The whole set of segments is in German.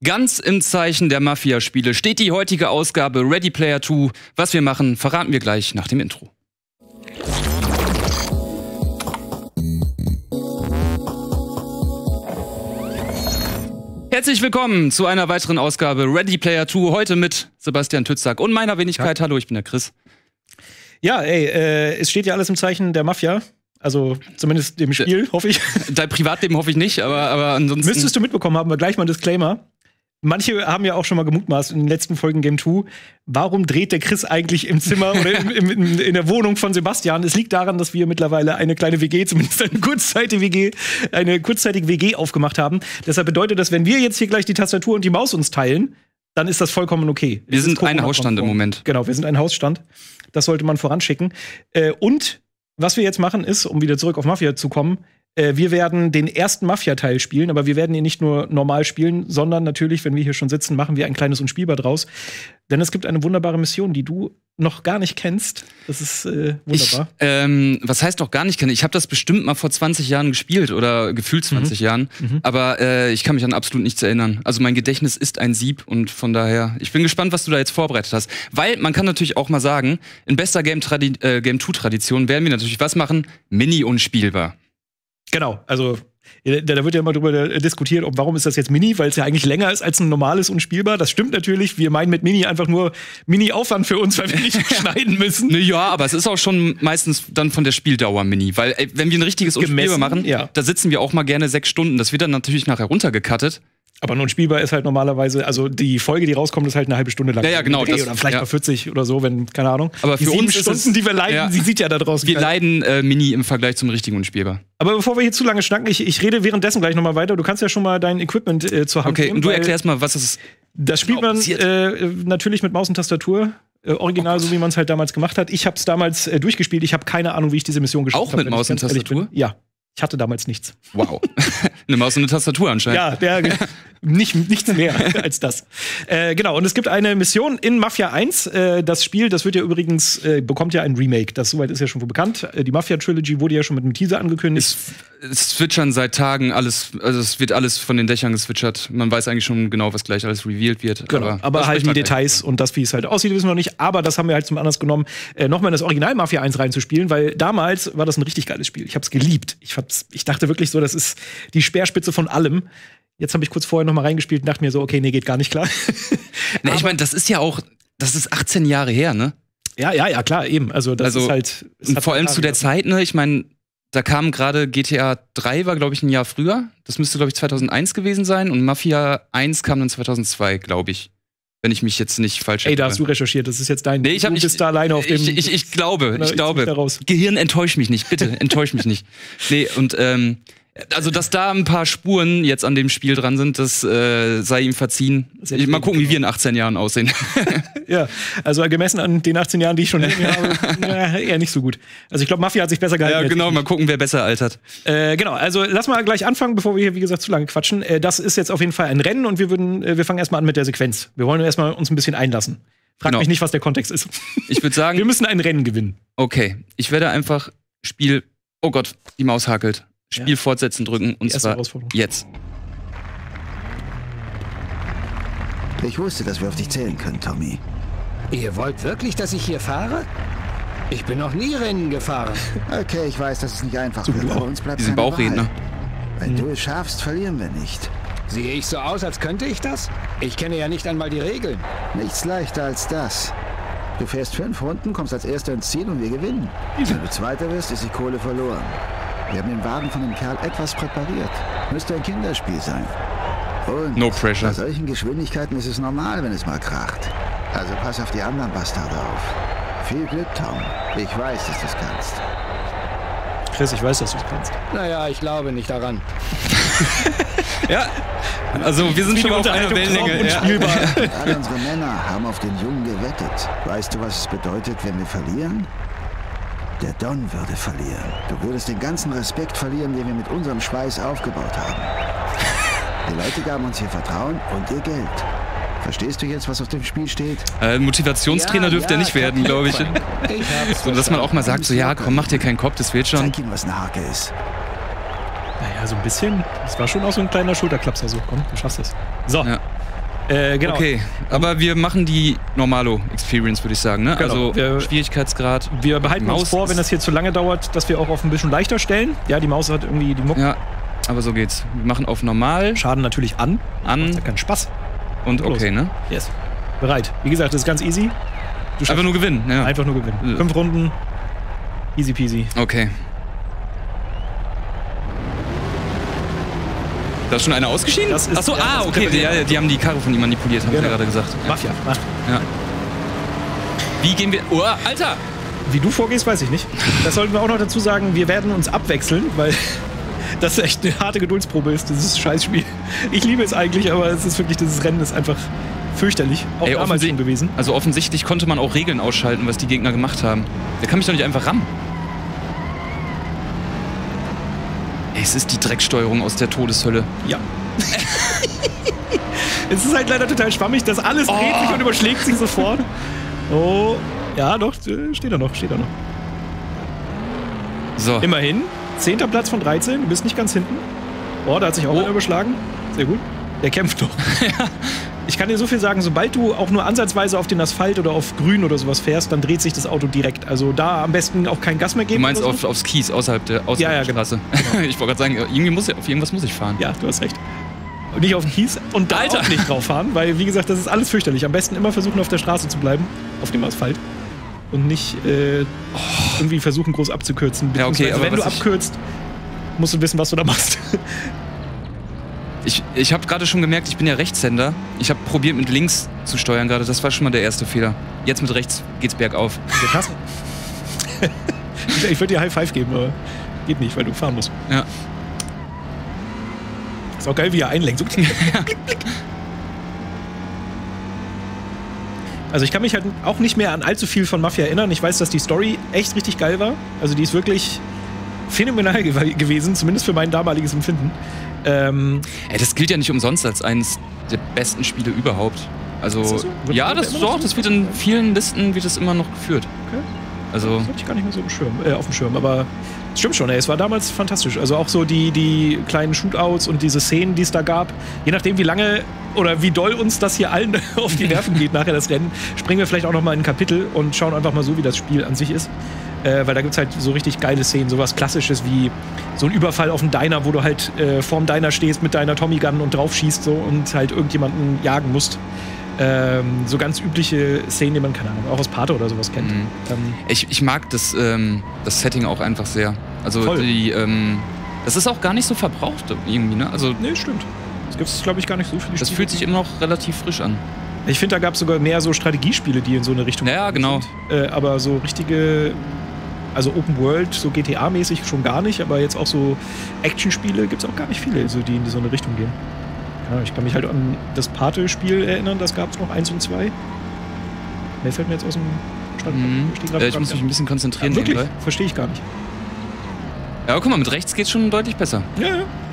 Ganz im Zeichen der Mafia-Spiele steht die heutige Ausgabe Ready Player 2. Was wir machen, verraten wir gleich nach dem Intro. Herzlich willkommen zu einer weiteren Ausgabe Ready Player 2. Heute mit Sebastian Tützak und meiner Wenigkeit. Hallo, ich bin der Chris. Ja, es steht ja alles im Zeichen der Mafia. Also zumindest dem Spiel, hoffe ich. Dein Privatleben hoffe ich nicht, aber ansonsten... Müsstest du mitbekommen haben, wir gleich mal ein Disclaimer. Manche haben ja auch schon mal gemutmaßt in den letzten Folgen Game 2, warum dreht der Chris eigentlich im Zimmer oder in der Wohnung von Sebastian? Es liegt daran, dass wir mittlerweile eine kleine WG, zumindest eine kurzzeitige WG aufgemacht haben. Deshalb bedeutet das, wenn wir jetzt hier gleich die Tastatur und die Maus uns teilen, dann ist das vollkommen okay. Wir sind ein Hausstand im Moment. Genau, wir sind ein Hausstand. Das sollte man voranschicken. Und was wir jetzt machen ist, um wieder zurück auf Mafia zu kommen, wir werden den ersten Mafia-Teil spielen, aber wir werden ihn nicht nur normal spielen, sondern natürlich, wenn wir hier schon sitzen, machen wir ein kleines Unspielbar draus. Denn es gibt eine wunderbare Mission, die du noch gar nicht kennst. Das ist wunderbar. Was heißt noch gar nicht kennen? Ich habe das bestimmt mal vor 20 Jahren gespielt oder gefühlt 20 Jahren. Aber ich kann mich an absolut nichts erinnern. Also mein Gedächtnis ist ein Sieb und von daher, ich bin gespannt, was du da jetzt vorbereitet hast. Weil man kann natürlich auch mal sagen, in bester Game 2-Tradition werden wir natürlich was machen? Mini-unspielbar. Genau, also da wird ja immer drüber diskutiert, warum ist das jetzt Mini, weil es ja eigentlich länger ist als ein normales Unspielbar. Das stimmt natürlich, wir meinen mit Mini einfach nur Mini-Aufwand für uns, weil wir nicht schneiden müssen. Ja, aber es ist auch schon meistens dann von der Spieldauer Mini, weil wenn wir ein richtiges Unspielbar machen, da sitzen wir auch mal gerne 6 Stunden. Das wird dann natürlich nachher runtergecuttet. Aber ein Unspielbar ist halt normalerweise, also die Folge, die rauskommt, ist halt eine halbe Stunde lang. Ja, genau. Oder vielleicht mal 40 oder so, wenn, keine Ahnung. Aber für uns Stunden, die wir leiden, sie sieht ja da draußen. Wir leiden Mini im Vergleich zum richtigen Unspielbar. Aber bevor wir hier zu lange schnacken, ich rede währenddessen gleich noch mal weiter. Du kannst ja schon mal dein Equipment zur Hand nehmen. Okay, und du erklärst mal, was ist. Das spielt man natürlich mit Maus und Tastatur. Original, so wie man es halt damals gemacht hat. Ich habe es damals durchgespielt. Ich habe keine Ahnung, wie ich diese Mission gespielt habe. Auch mit Maus und Tastatur? Ja. Ich hatte damals nichts. Wow. Eine Maus und eine Tastatur anscheinend. Ja, nichts mehr als das. Genau, und es gibt eine Mission in Mafia 1. Das Spiel, das wird ja übrigens, bekommt ja ein Remake. Das soweit ist ja schon wohl bekannt. Die Mafia-Trilogy wurde ja schon mit einem Teaser angekündigt. Es switchern seit Tagen alles, also es wird alles von den Dächern geswitchert. Man weiß eigentlich schon genau, was gleich alles revealed wird. Genau, aber halt die Details und das, wie es halt aussieht, wissen wir noch nicht. Aber das haben wir halt zum Anlass genommen, nochmal in das Original Mafia 1 reinzuspielen, weil damals war das ein richtig geiles Spiel. Ich hab's geliebt. Ich dachte wirklich so, das ist die Speerspitze von allem. Jetzt habe ich kurz vorher noch mal reingespielt und dachte mir so, okay, nee, geht gar nicht klar. Ich meine, das ist 18 Jahre her, ne? Ja, klar, eben. Also das ist halt. Und vor allem zu der Zeit, ne? Ich meine, da kam gerade GTA 3, war, glaube ich, ein Jahr früher. Das müsste, glaube ich, 2001 gewesen sein. Und Mafia 1 kam dann 2002, glaube ich. Wenn ich mich jetzt nicht falsch erinnere. Ey, da hast du recherchiert. Das ist jetzt dein. Nee, du bist da alleine auf dem. Ich glaube. Gehirn, enttäusch mich nicht. Bitte, enttäusch mich nicht. Nee, und also, dass da ein paar Spuren jetzt an dem Spiel dran sind, das sei ihm verziehen. Mal gucken, wie wir in 18 Jahren aussehen. Ja, also gemessen an den 18 Jahren, die ich schon hinter mir habe, eher nicht so gut. Also ich glaube, Mafia hat sich besser gehalten. Ja, genau, mal gucken, wer besser altert. Genau, also lass mal gleich anfangen, bevor wir hier, wie gesagt, zu lange quatschen. Das ist jetzt auf jeden Fall ein Rennen und wir fangen erstmal an mit der Sequenz. Wir wollen erstmal uns ein bisschen einlassen. Frag mich nicht, was der Kontext ist. Ich würde sagen, wir müssen ein Rennen gewinnen. Okay, ich werde einfach oh Gott, die Maus hakelt. Spiel fortsetzen drücken und zwar jetzt. Ich wusste, dass wir auf dich zählen können, Tommy. Ihr wollt wirklich, dass ich hier fahre? Ich bin noch nie Rennen gefahren. Okay, ich weiß, das ist nicht einfach. Für uns bleibt diese Bauchredner. Wenn du es schaffst, verlieren wir nicht. Sehe ich so aus, als könnte ich das? Ich kenne ja nicht einmal die Regeln. Nichts leichter als das. Du fährst 5 Runden, kommst als Erster ins Ziel und wir gewinnen. Wenn du Zweiter wirst, ist die Kohle verloren. Wir haben den Wagen von dem Kerl etwas präpariert. Müsste ein Kinderspiel sein. Und no pressure. Bei solchen Geschwindigkeiten ist es normal, wenn es mal kracht. Also pass auf die anderen Bastarde auf. Viel Glück, Tom. Ich weiß, dass du es kannst. Chris, ich weiß, dass du es kannst. Naja, ich glaube nicht daran. Ja, also wir sind schon auf einer Wellenlänge. Ja. All unsere Männer haben auf den Jungen gewettet. Weißt du, was es bedeutet, wenn wir verlieren? Der Don würde verlieren. Du würdest den ganzen Respekt verlieren, den wir mit unserem Schweiß aufgebaut haben. Die Leute gaben uns ihr Vertrauen und ihr Geld. Verstehst du jetzt, was auf dem Spiel steht? Motivationstrainer dürfte er nicht werden, glaube ich. So, dass man auch mal sagt, so ja, komm, mach dir keinen Kopf, das wird schon. Zeig ihm, was eine Hake ist. Naja, so ein bisschen. Das war schon auch so ein kleiner Schulterklapser. So, komm, du schaffst es. So. Ja. Genau. Okay, aber wir machen die Normalo-Experience, würde ich sagen, ne? Genau. Also Schwierigkeitsgrad. Wir behalten uns vor, wenn das hier zu lange dauert, dass wir auch auf ein bisschen leichter stellen. Ja, die Maus hat irgendwie die Mucke. Ja, aber so geht's. Wir machen auf Normal. Schaden natürlich an. Macht ja keinen Spaß. Und okay, ne? Yes. Bereit. Wie gesagt, das ist ganz easy. Einfach nur gewinnen, ja. Einfach nur gewinnen. 5 Runden. Easy peasy. Okay. Da ist schon einer ausgeschieden? Achso, okay, die haben die Karre von ihm manipuliert, haben sie ja gerade gesagt. Mafia. Ja. Wie gehen wir... Oh, Alter! Wie du vorgehst, weiß ich nicht. Das sollten wir auch noch dazu sagen, wir werden uns abwechseln, weil das echt eine harte Geduldsprobe ist, dieses Scheißspiel. Ich liebe es eigentlich, aber es ist wirklich, dieses Rennen ist einfach fürchterlich. Auch damals schon gewesen. Also offensichtlich konnte man auch Regeln ausschalten, was die Gegner gemacht haben. Der kann mich doch nicht einfach rammen. Ey, es ist die Drecksteuerung aus der Todeshölle. Ja. Es ist halt leider total schwammig, das alles dreht sich und überschlägt sich sofort. Oh, ja, doch, steht da noch. So. Immerhin, 10. Platz von 13, du bist nicht ganz hinten. Oh, da hat sich auch einer überschlagen. Sehr gut. Der kämpft doch. Ja. Ich kann dir so viel sagen, sobald du auch nur ansatzweise auf den Asphalt oder auf Grün oder sowas fährst, dann dreht sich das Auto direkt. Also da am besten auch kein Gas mehr geben. Du meinst aufs Kies, außerhalb der Straße. Genau. Ich wollte gerade sagen, auf irgendwas muss ich fahren. Ja, du hast recht. Und nicht auf den Kies und da auch nicht drauf fahren, weil, wie gesagt, das ist alles fürchterlich. Am besten immer versuchen, auf der Straße zu bleiben, auf dem Asphalt. Und nicht irgendwie versuchen, groß abzukürzen. Ja, okay, aber wenn du abkürzt, musst du wissen, was du da machst. Ich habe gerade schon gemerkt, ich bin ja Rechtshänder. Ich habe probiert, mit links zu steuern gerade. Das war schon mal der erste Fehler. Jetzt mit rechts geht's bergauf. Krass. Ich würde dir High Five geben, aber geht nicht, weil du fahren musst. Ja. Ist auch geil, wie er einlenkt. So klick, klick. Also ich kann mich halt auch nicht mehr an allzu viel von Mafia erinnern. Ich weiß, dass die Story echt richtig geil war. Also die ist wirklich phänomenal gewesen, zumindest für mein damaliges Empfinden. Das gilt ja nicht umsonst als eines der besten Spiele überhaupt. Also, ist das so? Das wird in vielen Listen immer noch geführt. Okay. Also, das hatte ich gar nicht mehr so auf dem Schirm, aber es stimmt schon, es war damals fantastisch. Also auch so die kleinen Shootouts und diese Szenen, die es da gab. Je nachdem, wie lange oder wie doll uns das hier allen auf die Nerven geht, nachher das Rennen, springen wir vielleicht auch noch mal in ein Kapitel und schauen einfach mal so, wie das Spiel an sich ist. Weil da gibt es halt so richtig geile Szenen, sowas Klassisches wie so ein Überfall auf einen Diner, wo du halt vorm Diner stehst mit deiner Tommy Gun und drauf schießt so und halt irgendjemanden jagen musst. So ganz übliche Szenen, die man, keine Ahnung, auch aus Pate oder sowas kennt. Mhm. Ich mag das Setting auch einfach sehr. Also das ist auch gar nicht so verbraucht irgendwie, ne? Also, nee, stimmt. Es gibt, glaube ich, gar nicht so viele Spiele. Das fühlt sich immer noch relativ frisch an. Ich finde, da gab es sogar mehr so Strategiespiele, die in so eine Richtung genau. sind. Aber so richtige, also Open World, so GTA-mäßig schon gar nicht, aber jetzt auch so Actionspiele gibt es auch gar nicht viele, so, die in so eine Richtung gehen. Ja, ich kann mich halt an das Pate-Spiel erinnern, das gab es noch 1 und 2. Mehr fällt mir jetzt aus dem Stand. Ich muss mich ein bisschen konzentrieren. Ja, wirklich? Verstehe ich gar nicht. Ja, aber guck mal, mit rechts geht's schon deutlich besser. Ja.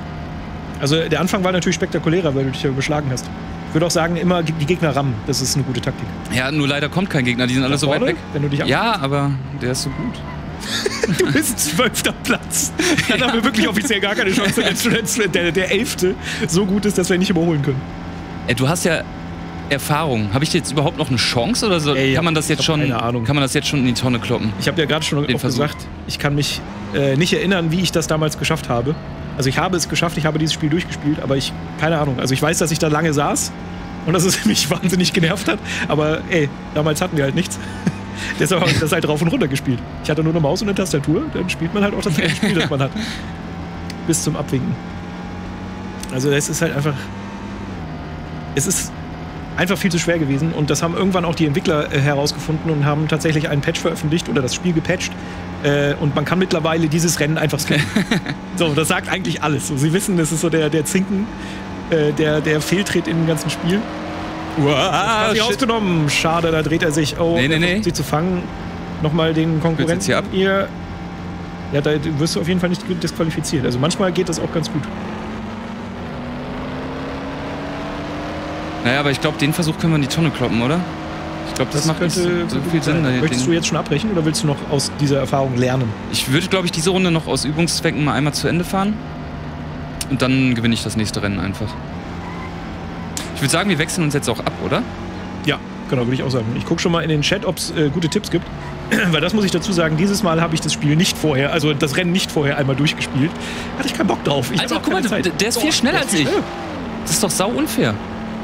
Also der Anfang war natürlich spektakulärer, weil du dich ja überschlagen hast. Ich würde auch sagen, immer die Gegner rammen. Das ist eine gute Taktik. Ja, nur leider kommt kein Gegner. Die sind alle so weit weg. Wenn du dich ja, aber der ist so gut. Du bist 12. Platz. Dann haben wir wirklich offiziell gar keine Chance, wenn der 11. so gut ist, dass wir ihn nicht überholen können. Du hast ja Erfahrung. Habe ich jetzt überhaupt noch eine Chance oder so? Kann man das jetzt schon in die Tonne kloppen? Ich habe ja gerade schon gesagt, ich kann mich nicht erinnern, wie ich das damals geschafft habe. Also ich habe es geschafft, ich habe dieses Spiel durchgespielt, aber keine Ahnung. Also ich weiß, dass ich da lange saß und dass es mich wahnsinnig genervt hat, aber damals hatten wir halt nichts. Deshalb habe ich das halt rauf und runter gespielt. Ich hatte nur eine Maus und eine Tastatur, dann spielt man halt auch das Spiel, das man hat. Bis zum Abwinken. Also es ist halt einfach... Es ist einfach viel zu schwer gewesen und das haben irgendwann auch die Entwickler herausgefunden und haben tatsächlich einen Patch veröffentlicht oder das Spiel gepatcht. Und man kann mittlerweile dieses Rennen einfach skippen. So, das sagt eigentlich alles. So, sie wissen, das ist so der Zinken, der Fehltritt in dem ganzen Spiel. Quasi ausgenommen. Schade, da dreht er sich. Oh, nee. Sie zu fangen. Nochmal den Konkurrenten hier ab. Ja, da wirst du auf jeden Fall nicht disqualifiziert. Also manchmal geht das auch ganz gut. Naja, aber ich glaube, den Versuch können wir in die Tonne kloppen, oder? Ich glaube, das macht nicht so viel Sinn. Möchtest du jetzt schon abbrechen oder willst du noch aus dieser Erfahrung lernen? Ich würde, glaube ich, diese Runde noch aus Übungszwecken mal einmal zu Ende fahren. Und dann gewinne ich das nächste Rennen einfach. Ich würde sagen, wir wechseln uns jetzt auch ab, oder? Ja, genau, würde ich auch sagen. Ich gucke schon mal in den Chat, ob es gute Tipps gibt. Weil das muss ich dazu sagen, dieses Mal habe ich das Spiel nicht vorher, also das Rennen nicht vorher einmal durchgespielt. Hatte ich keinen Bock drauf. Alter, guck mal, der ist viel schneller als ich. Das ist doch sau unfair.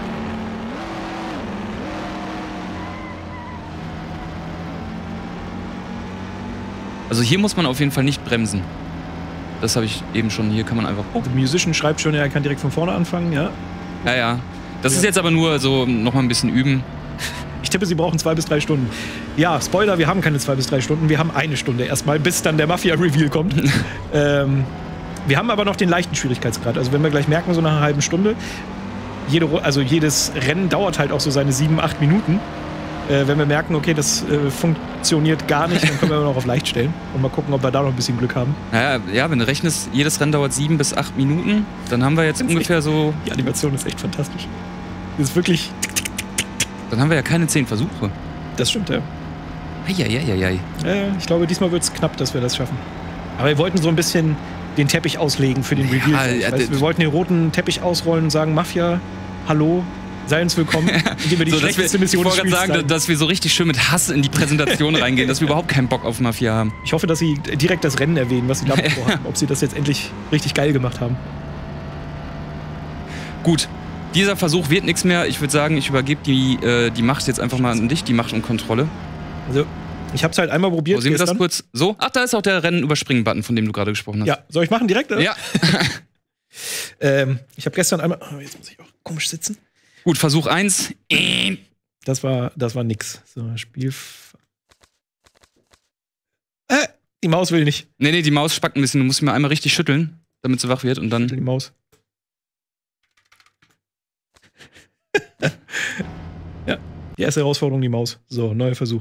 Also hier muss man auf jeden Fall nicht bremsen. Das habe ich eben schon. Hier kann man einfach... Oh, der Musician schreibt schon, er kann direkt von vorne anfangen, ja. Ja, ja. Das ist jetzt aber nur so nochmal ein bisschen üben. Ich tippe, sie brauchen 2 bis 3 Stunden. Ja, Spoiler, wir haben keine 2 bis 3 Stunden. Wir haben 1 Stunde erstmal, bis dann der Mafia-Reveal kommt. Wir haben aber noch den leichten Schwierigkeitsgrad. Also wenn wir gleich merken, so nach einer halben Stunde, jedes Rennen dauert halt auch so seine 7, 8 Minuten. Wenn wir merken, okay, das funktioniert gar nicht, dann können wir noch auf leicht stellen und mal gucken, ob wir da noch ein bisschen Glück haben. Ja, wenn du rechnest, jedes Rennen dauert 7 bis 8 Minuten, dann haben wir jetzt ungefähr so... Die Animation ist echt fantastisch. Das ist wirklich... Dann haben wir ja keine 10 Versuche. Das stimmt, ja. Eieieiei. Ich glaube, diesmal wird es knapp, dass wir das schaffen. Aber wir wollten so ein bisschen den Teppich auslegen für den Reveal. Wir wollten den roten Teppich ausrollen und sagen, Mafia, hallo, sei uns willkommen, indem wir die schlechteste Mission des Spiels sagen, dass wir so richtig schön mit Hass in die Präsentation reingehen, dass wir überhaupt keinen Bock auf Mafia haben. Ich hoffe, dass sie direkt das Rennen erwähnen, was sie damit vorhaben, ob sie das jetzt endlich richtig geil gemacht haben. Gut, dieser Versuch wird nichts mehr. Ich würde sagen, ich übergebe die Macht jetzt einfach mal an dich, die Macht und Kontrolle. Also, ich habe es halt einmal probiert. Sehen wir das kurz? So? Ach, da ist auch der Rennen-Überspringen-Button, von dem du gerade gesprochen hast. Ja, soll ich machen direkt? Oder? Ja. Ich habe gestern einmal... Oh, jetzt muss ich auch komisch sitzen. Gut, Versuch 1. Das war nix. So, Spiel... die Maus will nicht. Nee, die Maus spackt ein bisschen. Du musst mir einmal richtig schütteln, damit sie wach wird und dann... Die Maus. Ja, die erste Herausforderung, die Maus. So, neuer Versuch.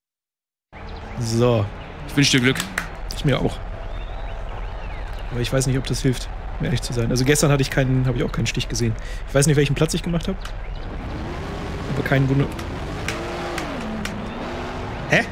So. Ich wünsche dir Glück. Ich mir auch. Aber ich weiß nicht, ob das hilft, um ehrlich zu sein. Also gestern habe ich auch keinen Stich gesehen. Ich weiß nicht, welchen Platz ich gemacht habe. Aber keinen Wunder. Hä?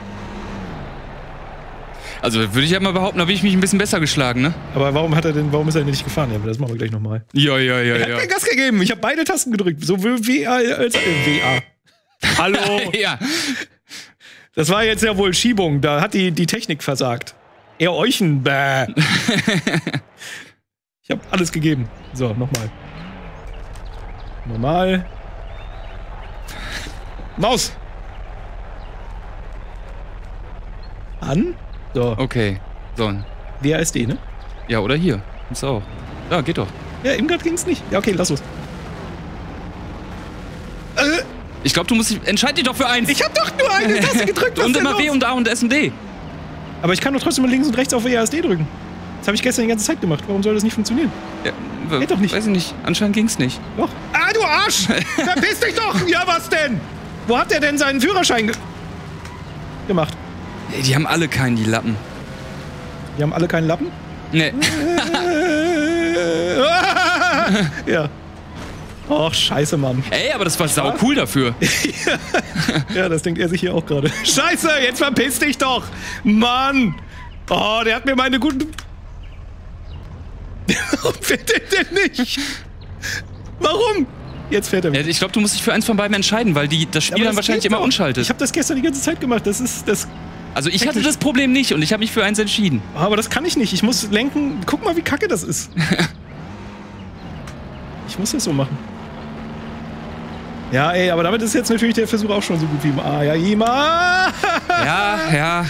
Also würde ich ja mal behaupten, da habe ich mich ein bisschen besser geschlagen, ne? Aber warum ist er denn nicht gefahren? Ja, das machen wir gleich nochmal. Ja. Er hat kein Gas gegeben. Ich habe beide Tasten gedrückt. Sowohl WA als WA. Hallo? Ja. Das war jetzt ja wohl Schiebung. Da hat die Technik versagt. Er euchen. Bäh. Ich habe alles gegeben. So, nochmal. Normal. Maus! An. So. Okay. So. WASD, ne? Ja, oder hier. Ist auch. Ja, geht doch. Ja, eben gerade ging's nicht. Ja, okay, lass los. Ich glaube, entscheid dich doch für eins. Ich hab doch nur eine Taste gedrückt. Und immer W und A und S und D. Aber ich kann doch trotzdem mal links und rechts auf WASD drücken. Das habe ich gestern die ganze Zeit gemacht. Warum soll das nicht funktionieren? Ja, geht doch nicht. Weiß ich nicht. Anscheinend ging's nicht. Doch. Ah, du Arsch! Verpiss dich doch! Ja, was denn? Wo hat der denn seinen Führerschein gemacht? Ey, die haben alle keinen, die Lappen. Die haben alle keinen Lappen? Nee. Ja. Och, scheiße, Mann. Ey, aber das war sau cool dafür. Ja, das denkt er sich hier auch gerade. Scheiße, jetzt verpiss dich doch! Mann! Oh, der hat mir meine guten... Warum fährt der denn nicht? Warum? Jetzt fährt er wieder. Ich glaube, du musst dich für eins von beiden entscheiden, weil das Spiel dann wahrscheinlich immer unschaltet. Ich habe das gestern die ganze Zeit gemacht. Das ist das. Also ich hatte das Problem nicht und ich habe mich für eins entschieden. Aber das kann ich nicht. Ich muss lenken. Guck mal, wie kacke das ist. Ich muss das so machen. Ja, ey, aber damit ist jetzt natürlich der Versuch auch schon so gut wie im A. Ja, Ima! Ja.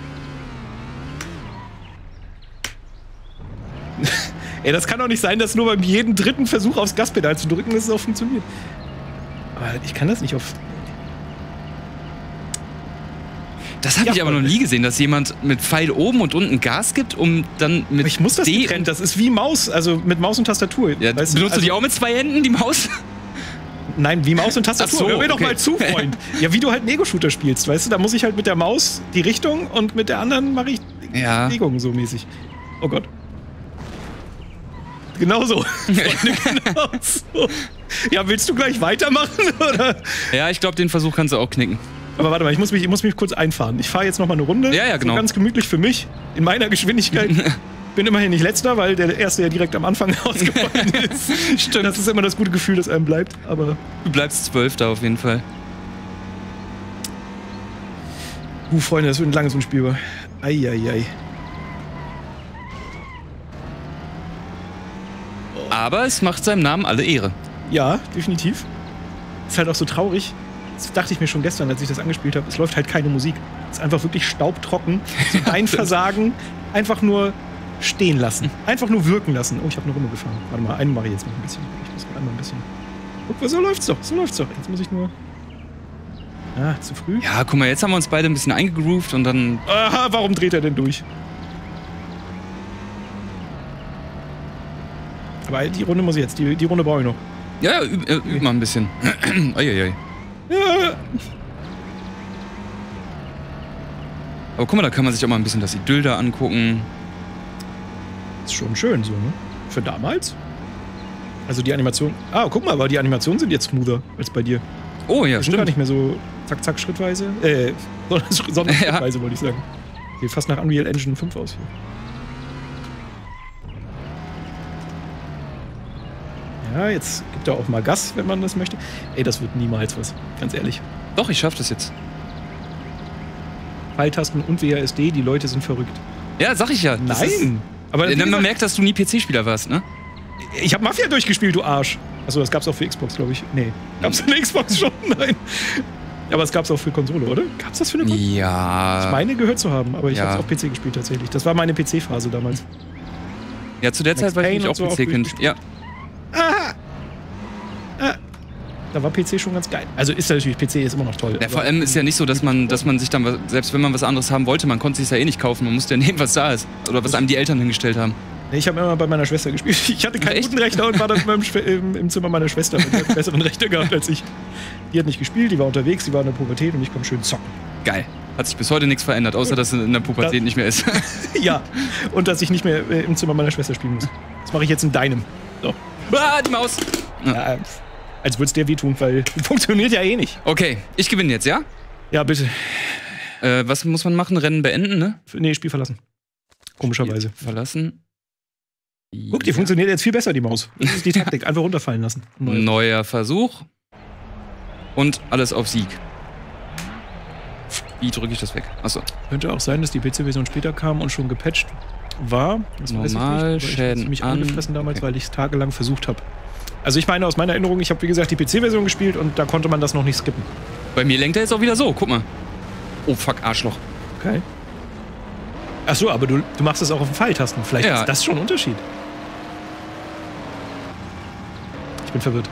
Ey, das kann doch nicht sein, dass nur beim jeden dritten Versuch aufs Gaspedal zu drücken, dass es auch funktioniert. Aber ich kann das nicht auf... Das habe ich aber noch nie gesehen, dass jemand mit Pfeil oben und unten Gas gibt, um dann mit ich muss das D... getrennt, das ist wie Maus, also mit Maus und Tastatur. Ja, benutzt du die auch mit 2 Händen, die Maus? Nein, wie Maus und Tastatur. Ach so, hör mir doch mal zu, Freund. Ja, wie du halt einen Ego-Shooter spielst, weißt du? Da muss ich halt mit der Maus die Richtung und mit der anderen mache ich Bewegungen so mäßig. Oh Gott. Genauso. Genauso. Ja, willst du gleich weitermachen, oder? Ja, ich glaube, den Versuch kannst du auch knicken. Aber warte mal, ich muss mich kurz einfahren. Ich fahre jetzt noch mal eine Runde. Ja, genau. So ganz gemütlich für mich, in meiner Geschwindigkeit. bin immerhin nicht Letzter, weil der Erste ja direkt am Anfang ausgefallen ist. Stimmt. Das ist immer das gute Gefühl, das einem bleibt. Aber Du bleibst 12. auf jeden Fall. Freunde, das wird ein langes Unspielbar. Eieiei. Aber es macht seinem Namen alle Ehre. Ja, definitiv. Ist halt auch so traurig. Das dachte ich mir schon gestern, als ich das angespielt habe. Es läuft halt keine Musik. Es ist einfach wirklich staubtrocken. So ein Versagen. Einfach nur stehen lassen. Einfach nur wirken lassen. Oh, ich habe eine Runde gefahren. Warte mal, einen mache ich jetzt noch ein bisschen. Ich muss noch einmal ein bisschen. Guck mal, so läuft's doch. So läuft's doch. Jetzt muss ich nur. Ah, zu früh. Ja, guck mal, jetzt haben wir uns beide ein bisschen eingegroovt und dann. Aha, warum dreht er denn durch? Aber die Runde muss ich jetzt. Die Runde brauche ich noch. Ja, üb mal ein bisschen. Eieiei. Ja. Aber guck mal, da kann man sich auch mal ein bisschen das Idyll da angucken. Ist schon schön so, ne? Für damals. Also die Animation. Ah, guck mal, aber die Animationen sind jetzt smoother als bei dir. Oh ja, Die sind gar stimmt. nicht mehr so zack, zack, schrittweise. Sondern schrittweise, wollte ich sagen. Sieht fast nach Unreal Engine 5 aus hier. Ja, jetzt gibt er auch mal Gas, wenn man das möchte. Ey, das wird niemals was. Ganz ehrlich. Doch, ich schaff das jetzt. Pfeiltasten und WASD, die Leute sind verrückt. Ja, sag ich ja. Das ist- Nein! Aber wie Man gesagt, merkt, dass du nie PC-Spieler warst, ne? ich habe Mafia durchgespielt, du Arsch. Achso, das gab's auch für Xbox, glaube ich. Nee. Gab's für eine Xbox schon? Nein. Aber es gab's auch für Konsole, oder? Gab's das für eine Konsole? Ja. Ich meine, gehört zu haben, aber ich Ja. hab's auf PC gespielt tatsächlich. Das war meine PC-Phase damals. Ja, zu der Max Zeit war ich Payne nämlich und auch so PC-Kind. auch Ja. Da war PC schon ganz geil. Also ist natürlich, PC ist immer noch toll. Ja, aber- vor allem ist ja nicht so, dass man sich dann, selbst wenn man was anderes haben wollte, man konnte es sich ja eh nicht kaufen. Man musste ja nehmen, was da ist. Oder was einem die Eltern hingestellt haben. Nee, ich habe immer bei meiner Schwester gespielt. Ich hatte keinen Echt? guten Rechner und war dann im Zimmer meiner Schwester. Die hat einen besseren Rechner gehabt als ich. Die hat nicht gespielt, die war unterwegs, die war in der Pubertät und ich konnte schön zocken. Geil. Hat sich bis heute nichts verändert, außer dass es in der Pubertät nicht mehr ist. Ja, und dass ich nicht mehr im Zimmer meiner Schwester spielen muss. Das mache ich jetzt in deinem. So. Ah, die Maus! Ja, als würde es dir wehtun, weil funktioniert ja eh nicht. Okay, ich gewinne jetzt, ja? Ja, bitte. Was muss man machen? Rennen beenden, ne? Nee, Spiel verlassen. Komischerweise. Verlassen. Guck, die funktioniert jetzt viel besser, die Maus. Das ist die Taktik. Einfach runterfallen lassen. Neuer Versuch. Und alles auf Sieg. Wie drücke ich das weg? Achso. Könnte auch sein, dass die PC-Version später kam und schon gepatcht war. Das weiß ich Normal, nicht, aber Schäden ich habe mich an. angefressen damals, Okay. weil ich es tagelang versucht habe. Also ich meine, aus meiner Erinnerung, ich habe wie gesagt die PC-Version gespielt und da konnte man das noch nicht skippen. Bei mir lenkt er jetzt auch wieder so, guck mal. Oh fuck, Arschloch. Okay. Ach so, aber du machst es auch auf den Pfeiltasten. Vielleicht Ja. ist das schon ein Unterschied. Ich bin verwirrt.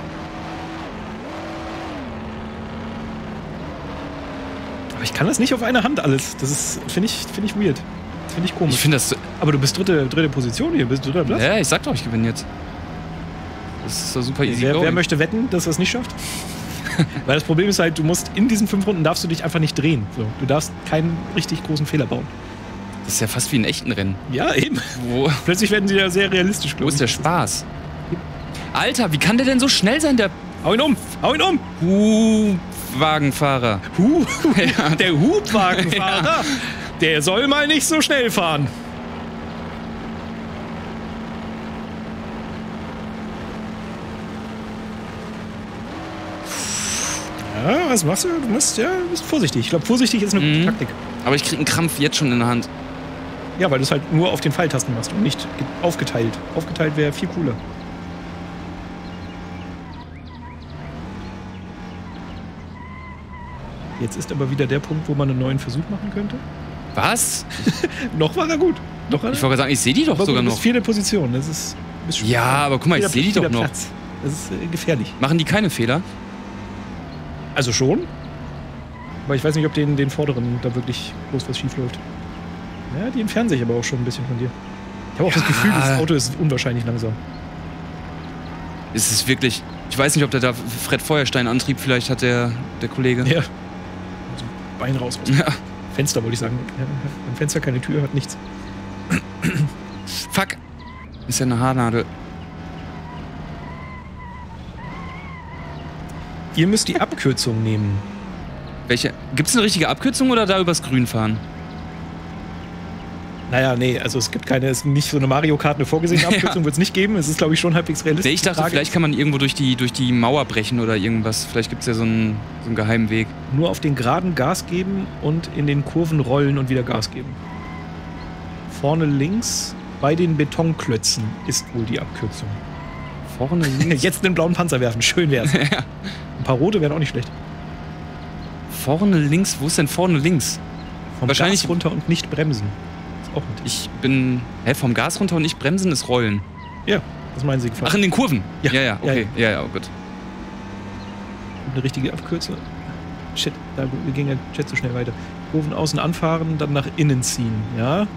Aber ich kann das nicht auf einer Hand alles. Das ist, finde ich weird. Finde ich komisch. Ich finde das. Aber du bist dritte Position hier, bist dritter Platz. Ja, ich sag doch, ich gewinne jetzt. Das ist doch super easy. Wer going. möchte wetten, dass er es nicht schafft? Weil das Problem ist halt, du musst in diesen 5 Runden darfst du dich einfach nicht drehen. So, du darfst keinen richtig großen Fehler bauen. Das ist ja fast wie in echten Rennen. Ja, eben. Wo Plötzlich werden sie ja sehr realistisch, wo glaube ist der Spaß? Alter, wie kann der denn so schnell sein, der Hau ihn um! Hau ihn um! Wagenfahrer? Ja, der Hubwagenfahrer, der soll mal nicht so schnell fahren. Ja, was machst du? Du bist vorsichtig. Ich glaube, vorsichtig ist eine gute Taktik. Aber ich krieg einen Krampf jetzt schon in der Hand. Ja, weil du es halt nur auf den Pfeiltasten machst und nicht aufgeteilt. Aufgeteilt wäre viel cooler. Jetzt ist aber wieder der Punkt, wo man einen neuen Versuch machen könnte. Was? Noch war er gut. Noch war er Ich wollte gerade sagen, ich sehe die doch aber sogar gut, du noch. bist vierte Position. Das ist. Ja, aber guck mal, ich sehe die doch noch. Platz. Das ist gefährlich. Machen die keine Fehler? Also schon. Aber ich weiß nicht, ob den vorderen da wirklich groß was schief läuft. Ja, die entfernen sich aber auch schon ein bisschen von dir. Ich habe auch das Gefühl, das Auto ist unwahrscheinlich langsam. Es ist wirklich. Ich weiß nicht, ob der da Fred Feuerstein-Antrieb vielleicht hat, der Kollege. Ja. Also Bein raus. Ja. Fenster, wollte ich sagen. Ja, ein Fenster, keine Tür, hat nichts. Fuck. Ist ja eine Haarnadel. Ihr müsst die Abkürzung nehmen. Welche? Gibt es eine richtige Abkürzung oder da übers Grün fahren? Naja, nee, also es gibt keine, es ist nicht so eine Mario Kart, eine vorgesehene Abkürzung wird es nicht geben. Es ist, glaube ich, schon halbwegs realistisch. Nee, ich dachte, vielleicht kann man irgendwo durch die Mauer brechen oder irgendwas. Vielleicht gibt es ja so einen geheimen Weg. Nur auf den Geraden Gas geben und in den Kurven rollen und wieder Gas geben. Vorne links bei den Betonklötzen ist wohl die Abkürzung. Vorne links? Jetzt einen blauen Panzer werfen, schön wär's. Ja. Ein paar rote wären auch nicht schlecht. Vorne links? Wo ist denn vorne links? Vom Wahrscheinlich Gas runter und nicht bremsen. Ist auch nett. Ich bin. Vom Gas runter und nicht bremsen ist rollen. Ja, das meinen Sie gefallen. Ach, in den Kurven? Ja. Okay. Ja, gut. Eine richtige Abkürzung. Shit, da ging der Chat so schnell weiter. Kurven außen anfahren, dann nach innen ziehen. Ja.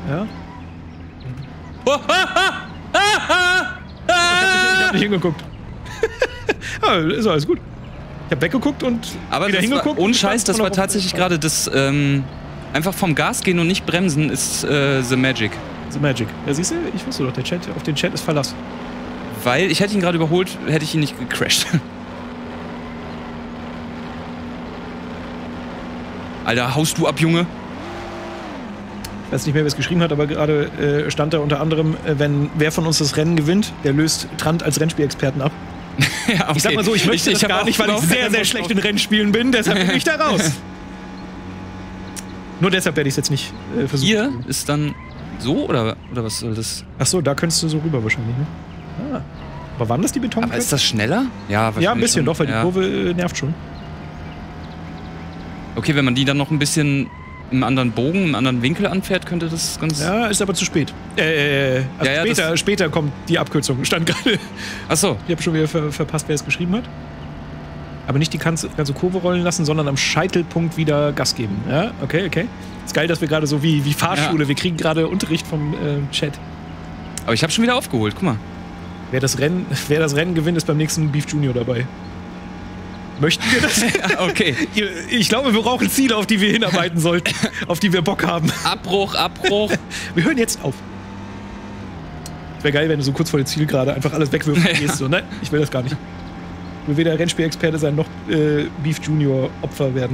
Ich hab nicht hingeguckt. Ist alles gut. Ich hab weggeguckt und aber wieder hingeguckt. Ohne Scheiß, das war tatsächlich gerade das, einfach vom Gas gehen und nicht bremsen ist the magic. The magic. Ja, siehst du, ich wusste doch, auf den Chat ist Verlass. Weil ich hätte ihn gerade überholt, hätte ich ihn nicht gecrashed. Alter, haust du ab, Junge? Ich weiß nicht mehr, wer es geschrieben hat, aber gerade stand da unter anderem, wer von uns das Rennen gewinnt, der löst Trant als Rennspielexperten ab. Ja, okay. Ich sag mal so, ich möchte das gar nicht, weil ich sehr, sehr schlecht in Rennspielen bin, deshalb bin ich da raus. Nur deshalb werde ich es jetzt nicht versuchen. Hier ist dann so, oder was soll das? Achso, da könntest du so rüber wahrscheinlich, ne? Ah. Aber waren das die Betonklötze? Aber ist das schneller? Ja, wahrscheinlich. Ja, ein bisschen schon. doch, weil die Kurve nervt schon. Okay, wenn man die dann noch ein bisschen im anderen Bogen, im anderen Winkel anfährt, könnte das ganz... Ja, ist aber zu spät. Später kommt die Abkürzung. Stand gerade. Achso. Ich habe schon wieder verpasst, wer es geschrieben hat. Aber nicht die ganze Kurve rollen lassen, sondern am Scheitelpunkt wieder Gas geben. Ja, okay. Ist geil, dass wir gerade so wie Fahrschule, wir kriegen gerade Unterricht vom Chat. Aber ich habe schon wieder aufgeholt, guck mal. Wer das Rennen gewinnt, ist beim nächsten Beef Junior dabei. Möchten wir das? Okay. Ich glaube, wir brauchen Ziele, auf die wir hinarbeiten sollten, auf die wir Bock haben. Abbruch. Wir hören jetzt auf. Wäre geil, wenn du so kurz vor dem Ziel gerade einfach alles wegwirfst und gehst. So, nein, ich will das gar nicht. Ich will weder Rennspielexperte sein, noch Beef Junior Opfer werden.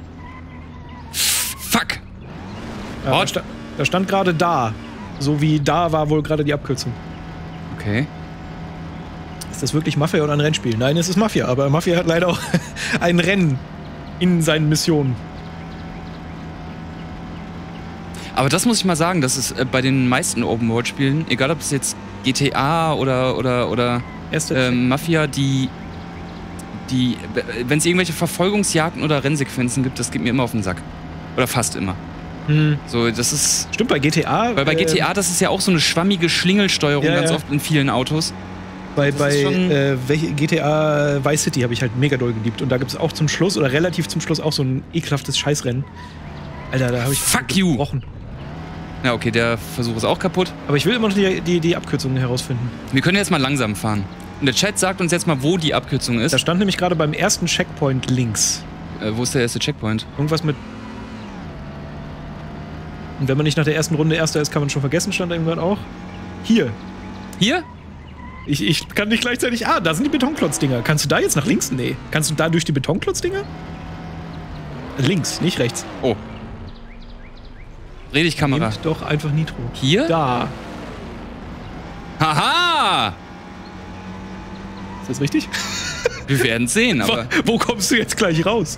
Fuck! Ja, da stand gerade da. So wie da war wohl gerade die Abkürzung. Okay. Ist das wirklich Mafia oder ein Rennspiel? Nein, es ist Mafia, aber Mafia hat leider auch ein Rennen in seinen Missionen. Aber das muss ich mal sagen, das ist bei den meisten Open-World-Spielen, egal ob es jetzt GTA oder Mafia, wenn es irgendwelche Verfolgungsjagden oder Rennsequenzen gibt, das geht mir immer auf den Sack. Oder fast immer. So, das ist... Stimmt, bei GTA... Weil bei GTA, das ist ja auch so eine schwammige Schlingelsteuerung ganz oft in vielen Autos. Bei GTA Vice City habe ich halt mega doll geliebt. Und da gibt es auch zum Schluss, oder relativ zum Schluss, auch so ein ekelhaftes Scheißrennen. Alter, da habe ich gebrochen. Ja, okay, der Versuch ist auch kaputt. Aber ich will immer noch die Abkürzungen herausfinden. Wir können jetzt mal langsam fahren. Und der Chat sagt uns jetzt mal, wo die Abkürzung ist. Da stand nämlich gerade beim ersten Checkpoint links. Wo ist der erste Checkpoint? Irgendwas mit... Und wenn man nicht nach der ersten Runde Erster ist, kann man schon vergessen, stand da irgendwann auch. Hier. Hier? Ich kann nicht gleichzeitig... da sind die Betonklotz-Dinger. Kannst du da jetzt nach links? Nee. Kannst du da durch die Betonklotz-Dinger? Links, nicht rechts. Oh. Dreh dich, Kamera. Nehmt doch einfach Nitro. Hier? Da. Haha! Ist das richtig? Wir werden sehen, aber... Wo kommst du jetzt gleich raus?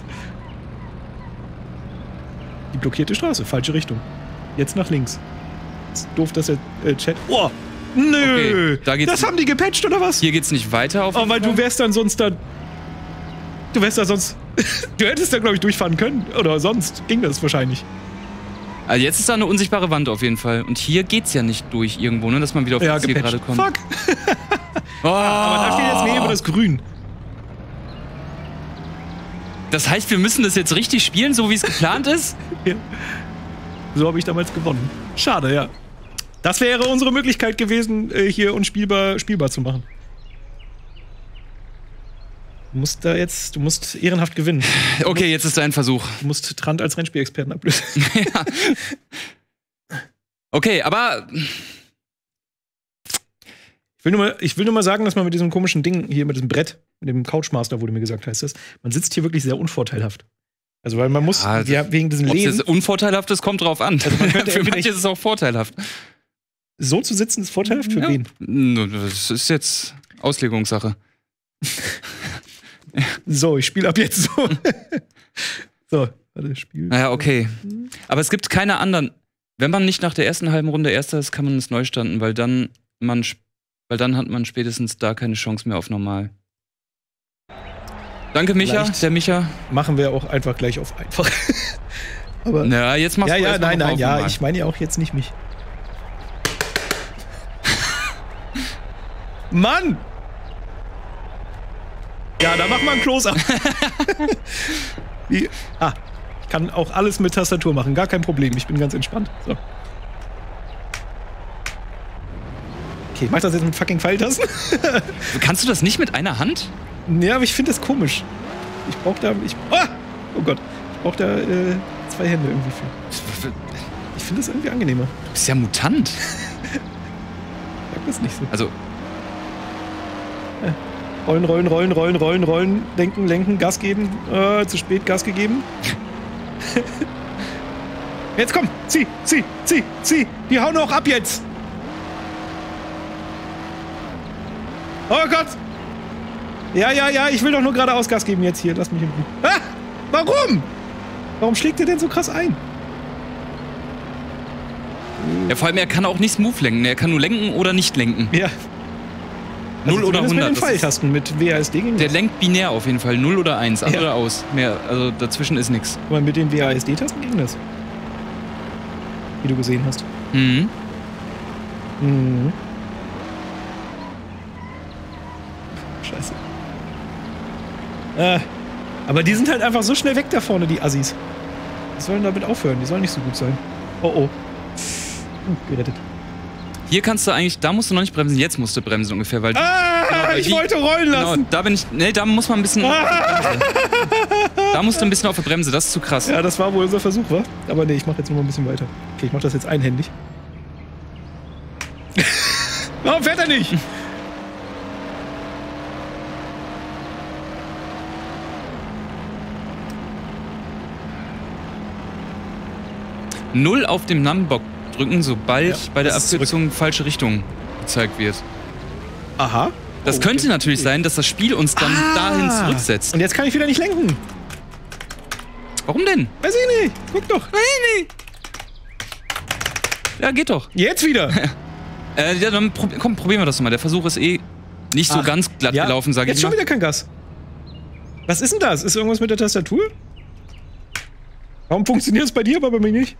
Die blockierte Straße, falsche Richtung. Jetzt nach links. Ist doof, dass der Chat... Oh! Nö! Okay, da geht's das haben die gepatcht, oder was? Hier geht's nicht weiter auf. Oh, weil du wärst dann sonst da. Du wärst da sonst. Du hättest da, glaube ich, durchfahren können. Oder sonst ging das wahrscheinlich. Also jetzt ist da eine unsichtbare Wand auf jeden Fall. Und hier geht's ja nicht durch irgendwo, ne? Dass man wieder auf das Ziel gerade kommt. Fuck! Oh. Aber da steht jetzt neben das Grün. Das heißt, wir müssen das jetzt richtig spielen, so wie es geplant ist? Ja. So habe ich damals gewonnen. Schade, ja. Das wäre unsere Möglichkeit gewesen, hier unspielbar zu machen. Du musst ehrenhaft gewinnen. Okay, jetzt ist dein Versuch. Du musst Trant als Rennspielexperten ablösen. Ja. Okay, aber... Ich will nur mal sagen, dass man mit diesem komischen Ding hier, mit diesem Brett, mit dem Couchmaster, wurde mir gesagt, heißt das, man sitzt hier wirklich sehr unvorteilhaft. Also, weil man muss, wegen diesen Ob Lehnen. das unvorteilhaft ist, kommt drauf an. Also man könnte für manche ist es auch vorteilhaft. So zu sitzen ist vorteilhaft für wen? Das ist jetzt Auslegungssache. So, ich spiele ab jetzt so. So, warte, Spiel. Naja, okay. Aber es gibt keine anderen. Wenn man nicht nach der ersten halben Runde Erster ist, kann man es neu starten, weil dann hat man spätestens da keine Chance mehr auf normal. Danke, Micha. Vielleicht Der Micha. Machen wir auch einfach gleich auf einfach. Aber Ja, jetzt machst du ja, erst mal nein, noch nein, auf ja, normal. ich meine ja auch jetzt nicht mich. Mann! Ja, da mach mal ein Close-Up. Ich kann auch alles mit Tastatur machen, gar kein Problem. Ich bin ganz entspannt. So. Okay, ich mach das jetzt mit fucking Pfeiltasten. Kannst du das nicht mit einer Hand? Ja, aber ich finde das komisch. Ich brauch da. Oh Gott. Ich brauch da 2 Hände irgendwie für. Ich finde das irgendwie angenehmer. Du bist ja Mutant. Ich mag das nicht so. Also, Rollen. Denken, lenken, Gas geben. Zu spät Gas gegeben. Jetzt komm. Zieh. Die hauen auch ab jetzt. Oh Gott. Ja. Ich will doch nur geradeaus Gas geben jetzt hier. Lass mich in Ruhe. Ah! Warum? Warum schlägt der denn so krass ein? ja, vor allem, er kann auch nicht smooth lenken. Er kann nur lenken oder nicht lenken. Ja. 0 oder 100. Mit den das ist- Pfeiltasten mit WASD ging Der das. lenkt binär auf jeden Fall. 0 oder 1. An Ja. oder aus. Mehr, also dazwischen ist nichts. Aber mit den WASD-Tasten ging das. Wie du gesehen hast. Mhm. Mhm. Scheiße. Aber die sind halt einfach so schnell weg da vorne, die Assis. Die sollen damit aufhören, die sollen nicht so gut sein. Oh. Gerettet. Hier kannst du eigentlich, da musst du noch nicht bremsen, jetzt musst du bremsen ungefähr, weil Ich die- wollte rollen genau, lassen. da bin ich, nee, da muss man ein bisschen da musst du ein bisschen auf der Bremse, das ist zu krass. Ja, das war wohl unser Versuch, wa? Aber nee, ich mach jetzt noch mal ein bisschen weiter. Okay, ich mach das jetzt einhändig. Warum fährt er nicht? Null auf dem Numblock drücken, sobald Ja, bei der das ist Abkürzung falsche Richtung gezeigt wird. Aha. Das Oh, könnte okay. natürlich sein, dass das Spiel uns dann dahin zurücksetzt. Und jetzt kann ich wieder nicht lenken. Warum denn? Weiß ich nicht. Guck doch. Ja, geht doch. Jetzt wieder. Ja, dann probieren wir das mal. Der Versuch ist eh nicht so Ach, ganz glatt ja. gelaufen, sage Jetzt ich schon mal. wieder kein Gas. Was ist denn das? Ist irgendwas mit der Tastatur? Warum funktioniert es bei dir, aber bei mir nicht?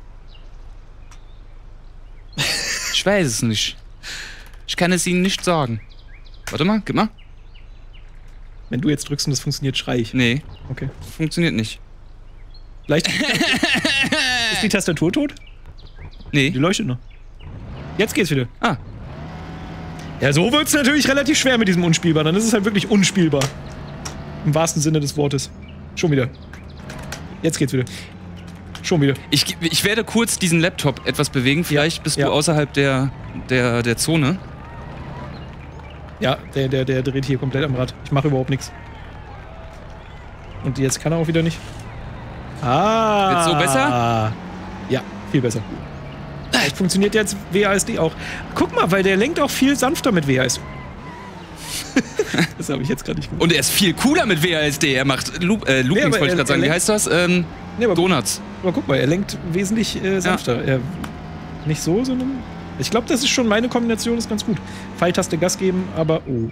Ich weiß es nicht. Ich kann es Ihnen nicht sagen. Warte mal, gib mal. Wenn du jetzt drückst und das funktioniert, schrei ich. Nee, Okay. funktioniert nicht. Vielleicht. Ist die Tastatur tot? Nee. Die leuchtet noch. Jetzt geht's wieder. Ah, Ja, so wird's natürlich relativ schwer mit diesem Unspielbar. Dann ist es halt wirklich unspielbar. Im wahrsten Sinne des Wortes. Schon wieder. Jetzt geht's wieder. Schon wieder. ich werde kurz diesen Laptop etwas bewegen. Vielleicht bist Ja. du außerhalb der Zone. Ja, der dreht hier komplett am Rad. Ich mache überhaupt nichts. Und jetzt kann er auch wieder nicht. Ah. Wird's so besser? Ja, viel besser. Vielleicht funktioniert jetzt WASD auch. Guck mal, weil der lenkt auch viel sanfter mit WASD. Das habe ich jetzt gerade nicht gemacht. Und er ist viel cooler mit WASD. Er macht Loopings, aber wollte ich er- gerade sagen. er Wie heißt das? Nee, aber Donuts. guck mal, er lenkt wesentlich sanfter. Er, nicht so, sondern. Ich glaube, das ist schon meine Kombination, ist ganz gut. Pfeiltaste Gas geben, aber. Oh.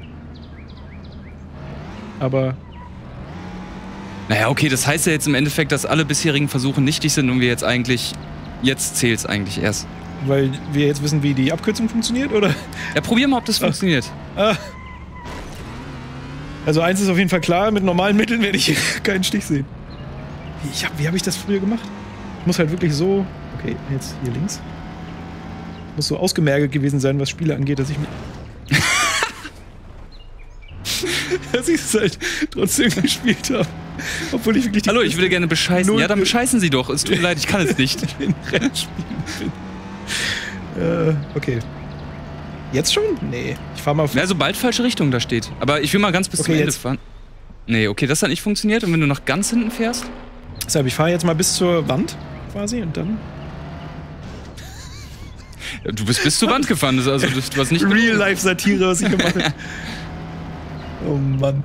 Aber. Naja, okay, das heißt ja jetzt im Endeffekt, dass alle bisherigen Versuche nichtig sind und wir jetzt eigentlich. Jetzt zählt's eigentlich erst. Weil wir jetzt wissen, wie die Abkürzung funktioniert, oder? Ja, probier mal, ob das funktioniert. Also eins ist auf jeden Fall klar, mit normalen Mitteln werde ich keinen Stich sehen. Wie hab ich das früher gemacht? Ich muss halt wirklich so... Okay, jetzt hier links. Muss so ausgemergelt gewesen sein, was Spiele angeht, dass ich mir... dass ich es halt trotzdem gespielt habe. Obwohl ich wirklich... Hallo, ich würde gerne bescheißen. Null- Ja, dann bescheißen Sie doch. Es tut mir leid, ich kann es nicht. in Rennspielen bin. Okay. Jetzt schon? Nee. Ich fahr mal... Ja, sobald falsche Richtung da steht. Aber ich will mal ganz bis Okay, zum Ende jetzt. fahren. Nee, okay, das hat nicht funktioniert. Und wenn du nach ganz hinten fährst? Deshalb, ich fahre jetzt mal bis zur Wand quasi und dann. Ja, du bist bis zur Wand gefahren, also du hast nicht. Real-Life-Satire, was ich gemacht habe. Oh Mann.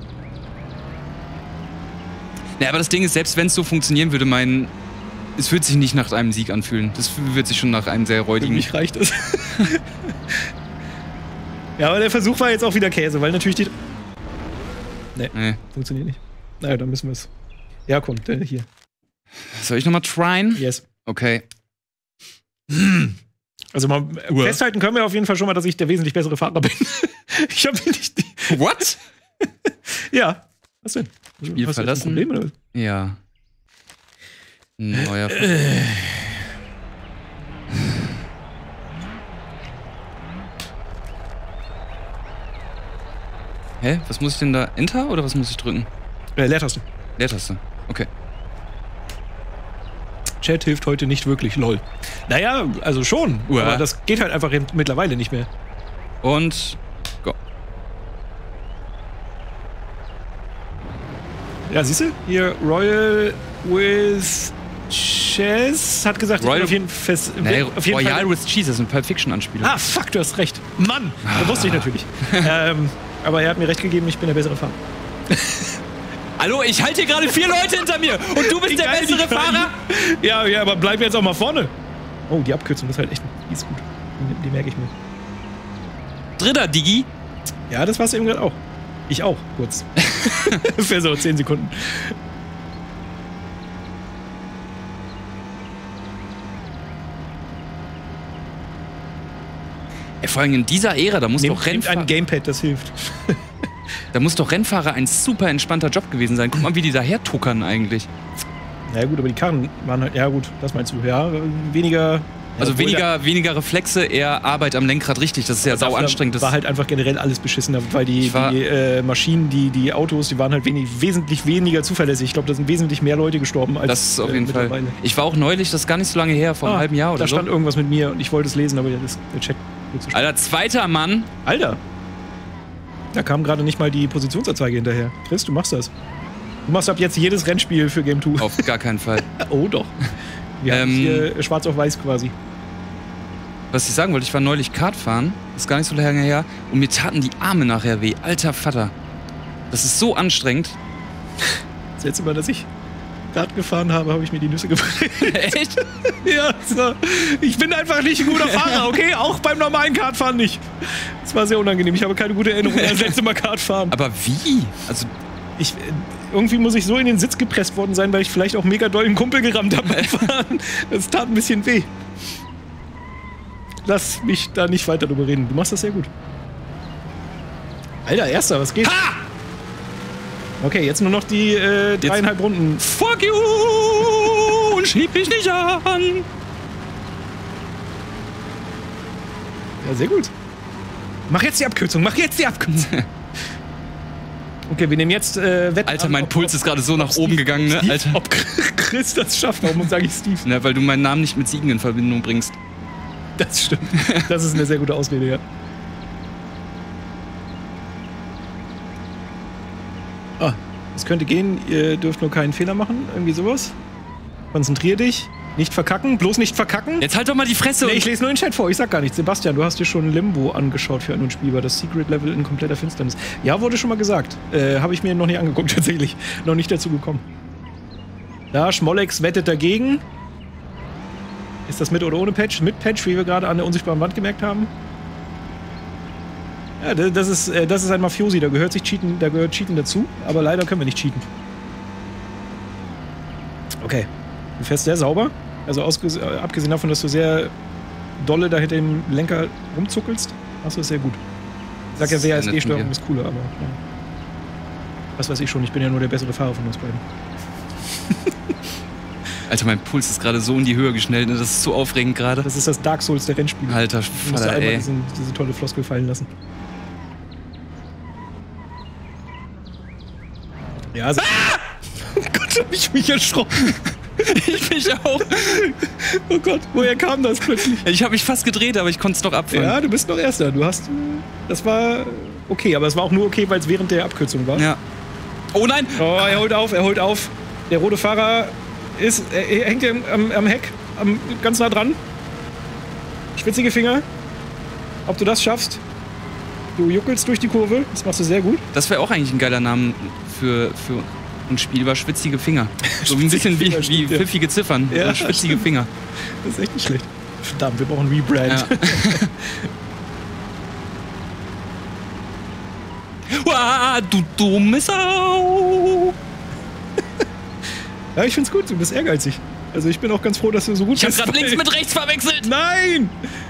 Ja, aber das Ding ist, selbst wenn es so funktionieren würde, es wird sich nicht nach einem Sieg anfühlen. Das wird sich schon nach einem sehr räudigen. Für mich reicht das. Ja, aber der Versuch war jetzt auch wieder Käse, weil natürlich die. Nee, funktioniert nicht. Naja, dann müssen wir es. Ja, komm, hier. Soll ich nochmal tryen? Yes. Okay. Also mal festhalten können wir auf jeden Fall schon mal, dass ich der wesentlich bessere Fahrer bin. Ich habe nicht. What? Ja. Was denn? Spiel Hast verlassen? Du ein Problem, oder? Ja. Neuer. Hä? Was muss ich denn da? Enter oder was muss ich drücken? Leertaste. Leertaste. Okay. Chat hilft heute nicht wirklich, lol. Naja, also schon. Aber das geht halt einfach mittlerweile nicht mehr. Und go. Ja, siehst du? Hier Royal with Chess hat gesagt, Royal auf jeden Fall. Royal with Cheese, das ist eine Pulp Fiction Anspielung. Ah, fuck, du hast recht. Mann! Das wusste ich natürlich. Aber er hat mir recht gegeben, ich bin der bessere Fahrer. Hallo, ich halte hier gerade 4 Leute hinter mir und du bist der bessere Fahrer? Ja, aber bleib jetzt auch mal vorne. Oh, die Abkürzung ist halt echt, die ist gut. Die merke ich mir. Dritter, Digi. Ja, das war's eben gerade auch. Ich auch, kurz. Für so 10 Sekunden. Ja, vor allem in dieser Ära, da muss doch ein Gamepad, das hilft. Da muss doch Rennfahrer ein super entspannter Job gewesen sein. Guck mal, wie die daher tuckern eigentlich. Na ja, gut, aber die Karren waren halt, ja gut, das meinst du, ja, weniger... Ja, also weniger Reflexe, eher Arbeit am Lenkrad, richtig, das ist ja sau anstrengend. Das war halt einfach generell alles beschissener, weil die Maschinen, die Autos, die waren halt wesentlich weniger zuverlässig. Ich glaube, da sind wesentlich mehr Leute gestorben als das ist auf jeden Fall. Ich war auch neulich, das ist gar nicht so lange her, vor einem halben Jahr oder so. Da stand irgendwas mit mir und ich wollte es lesen, aber der Chat wird zu spät. Alter, zweiter Mann. Alter. Da kam gerade nicht mal die Positionsanzeige hinterher. Chris, du machst das. Du machst ab jetzt jedes Rennspiel für Game 2. Auf gar keinen Fall. Oh doch. Wir haben hier schwarz auf weiß quasi. Was ich sagen wollte, ich war neulich Kart fahren, ist gar nicht so lange her, und mir taten die Arme nachher weh. Alter Vater. Das ist so anstrengend. Das letzte Mal, dass ich Kart gefahren habe ich mir die Nüsse gebrannt. Echt? Ja, so. Ich bin einfach nicht ein guter Fahrer, okay? Auch beim normalen Kartfahren nicht. Das war sehr unangenehm. Ich habe keine gute Erinnerung an das letzte Mal Kart fahren. Aber wie? Also irgendwie muss ich so in den Sitz gepresst worden sein, weil ich vielleicht auch mega doll einen Kumpel gerammt habe beim Fahren. Das tat ein bisschen weh. Lass mich da nicht weiter drüber reden. Du machst das sehr gut. Alter, Erster, was geht? Ha! Okay, jetzt nur noch die 3,5 Runden. Fuck you! Und schieb mich nicht an! Ja, sehr gut. Mach jetzt die Abkürzung, Okay, wir nehmen jetzt Wetten. Alter, mein Puls ist gerade so nach oben gegangen, ne? Steve, Alter. Ob Chris das schafft, warum sage ich Steve? Na, weil du meinen Namen nicht mit Siegen in Verbindung bringst. Das stimmt. Das ist eine sehr gute Ausrede, ja. Ah, es könnte gehen, ihr dürft nur keinen Fehler machen, irgendwie sowas. Konzentrier dich, nicht verkacken, bloß nicht verkacken. Jetzt halt doch mal die Fresse. Nee, ich lese nur den Chat vor, ich sag gar nichts. Sebastian, du hast dir schon Limbo angeschaut für ein unspielbar, das Secret Level in kompletter Finsternis. Ja, wurde schon mal gesagt. Habe ich mir noch nicht angeguckt, tatsächlich. Noch nicht dazu gekommen. Da, Schmollex wettet dagegen. Ist das mit oder ohne Patch? Mit Patch, wie wir gerade an der unsichtbaren Wand gemerkt haben. Ja, das ist ein Mafiosi, da gehört Cheaten dazu, aber leider können wir nicht cheaten. Okay. Du fährst sehr sauber. Also abgesehen davon, dass du sehr dolle da hinter dem Lenker rumzuckelst, machst du das sehr gut. Ich sag ja, WASD-Steuerung ist cooler, aber ja. Was weiß ich schon, ich bin ja nur der bessere Fahrer von uns beiden. Alter, mein Puls ist gerade so in die Höhe geschnellt, ne? Das ist so aufregend gerade. Das ist das Dark Souls der Rennspiele. Alter, du musst einmal diese tolle Floskel fallen lassen. Ja, also oh Gott, hab ich mich erschrocken. Ich mich auch. Oh Gott, woher kam das plötzlich? Ich habe mich fast gedreht, aber ich konnte es noch abfangen. Ja, du bist noch Erster. Das war okay, aber es war auch nur okay, weil es während der Abkürzung war. Ja. Oh nein! Oh, er holt auf. Der rote Fahrer hängt ja am Heck, ganz nah dran. Schwitzige Finger. Ob du das schaffst? Du juckelst durch die Kurve, das machst du sehr gut. Das wäre auch eigentlich ein geiler Name für ein Spiel über schwitzige Finger. So ein bisschen wie pfiffige Ziffern. Ja, schwitzige Finger. Das ist echt nicht schlecht. Verdammt, wir brauchen Rebrand. Ja. Du dumme Sau! Ja, ich find's gut, du bist ehrgeizig. Also ich bin auch ganz froh, dass du so gut bist. Ich hab grad links mit rechts verwechselt! Nein!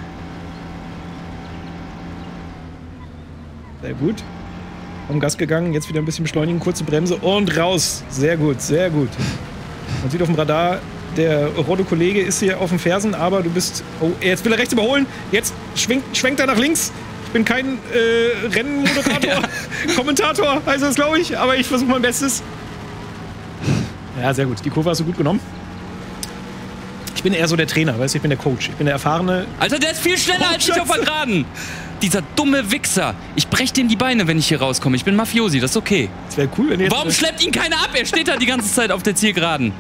Sehr gut. Am Gas gegangen, jetzt wieder ein bisschen beschleunigen, kurze Bremse und raus. Sehr gut, sehr gut. Man sieht auf dem Radar, der rote Kollege ist hier auf den Fersen, aber du bist... Oh, jetzt will er rechts überholen. Jetzt schwenkt er nach links. Ich bin kein Rennmoderator, Kommentator heißt das, glaube ich, aber ich versuche mein Bestes. Ja, sehr gut. Die Kurve hast du gut genommen. Ich bin eher so der Trainer, weißt du, ich bin der Coach. Ich bin der erfahrene... Alter, der ist viel schneller als ich auf der Geraden. Dieser dumme Wichser. Ich brech dem die Beine, wenn ich hier rauskomme. Ich bin Mafiosi, das ist okay. Das wäre cool, wenn ihr... Warum schleppt ihn keiner ab? Er steht da die ganze Zeit auf der Zielgeraden.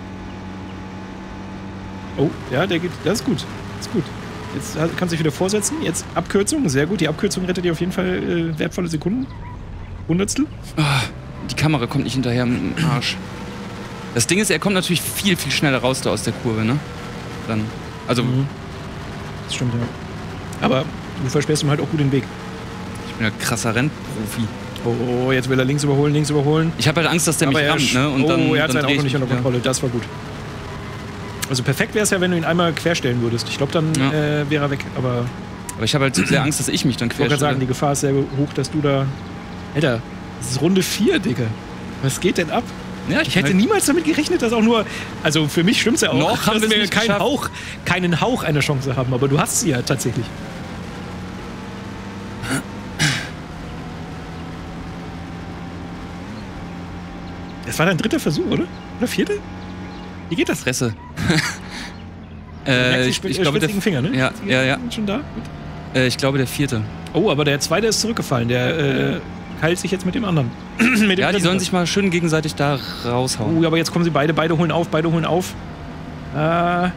Oh, ja, der geht... Das ist gut. Das ist gut. Jetzt kannst du dich wieder vorsetzen. Jetzt Abkürzung, sehr gut. Die Abkürzung rettet dir auf jeden Fall wertvolle Sekunden. Hundertstel. Oh, die Kamera kommt nicht hinterher mit dem Arsch. Das Ding ist, er kommt natürlich viel, viel schneller raus da aus der Kurve, ne? Dann, also... Das stimmt, ja. Aber du versperrst ihm halt auch gut den Weg. Ich bin ja krasser Rennprofi. Oh, jetzt will er links überholen. Ich habe halt Angst, dass der mich rammt, ne? Und dann, er hat sein dreh Auto ich nicht unter Kontrolle. Ja. Das war gut. Also perfekt wäre es ja, wenn du ihn einmal querstellen würdest. Ich glaube, dann wäre er weg. Aber ich habe halt so sehr Angst, dass ich mich dann querstelle. Ich wollte sagen, die Gefahr ist sehr hoch, dass du da... Alter, das ist Runde 4, Digga. Was geht denn ab? Ja, ich hätte niemals damit gerechnet, dass auch nur... Also für mich stimmt's ja auch, noch haben dass wir wir keinen Hauch einer Chance haben. Aber du hast sie ja tatsächlich. Das war dein dritter Versuch, oder? Oder vierte? Wie geht das? Fresse. Ich glaube, der Finger, ne? Ja. Schon da? Ich glaube, der vierte. Oh, aber der zweite ist zurückgefallen. Der keilt sich jetzt mit dem anderen. Ja, die sollen sich mal schön gegenseitig da raushauen. Oh, aber jetzt kommen sie beide holen auf. Ja,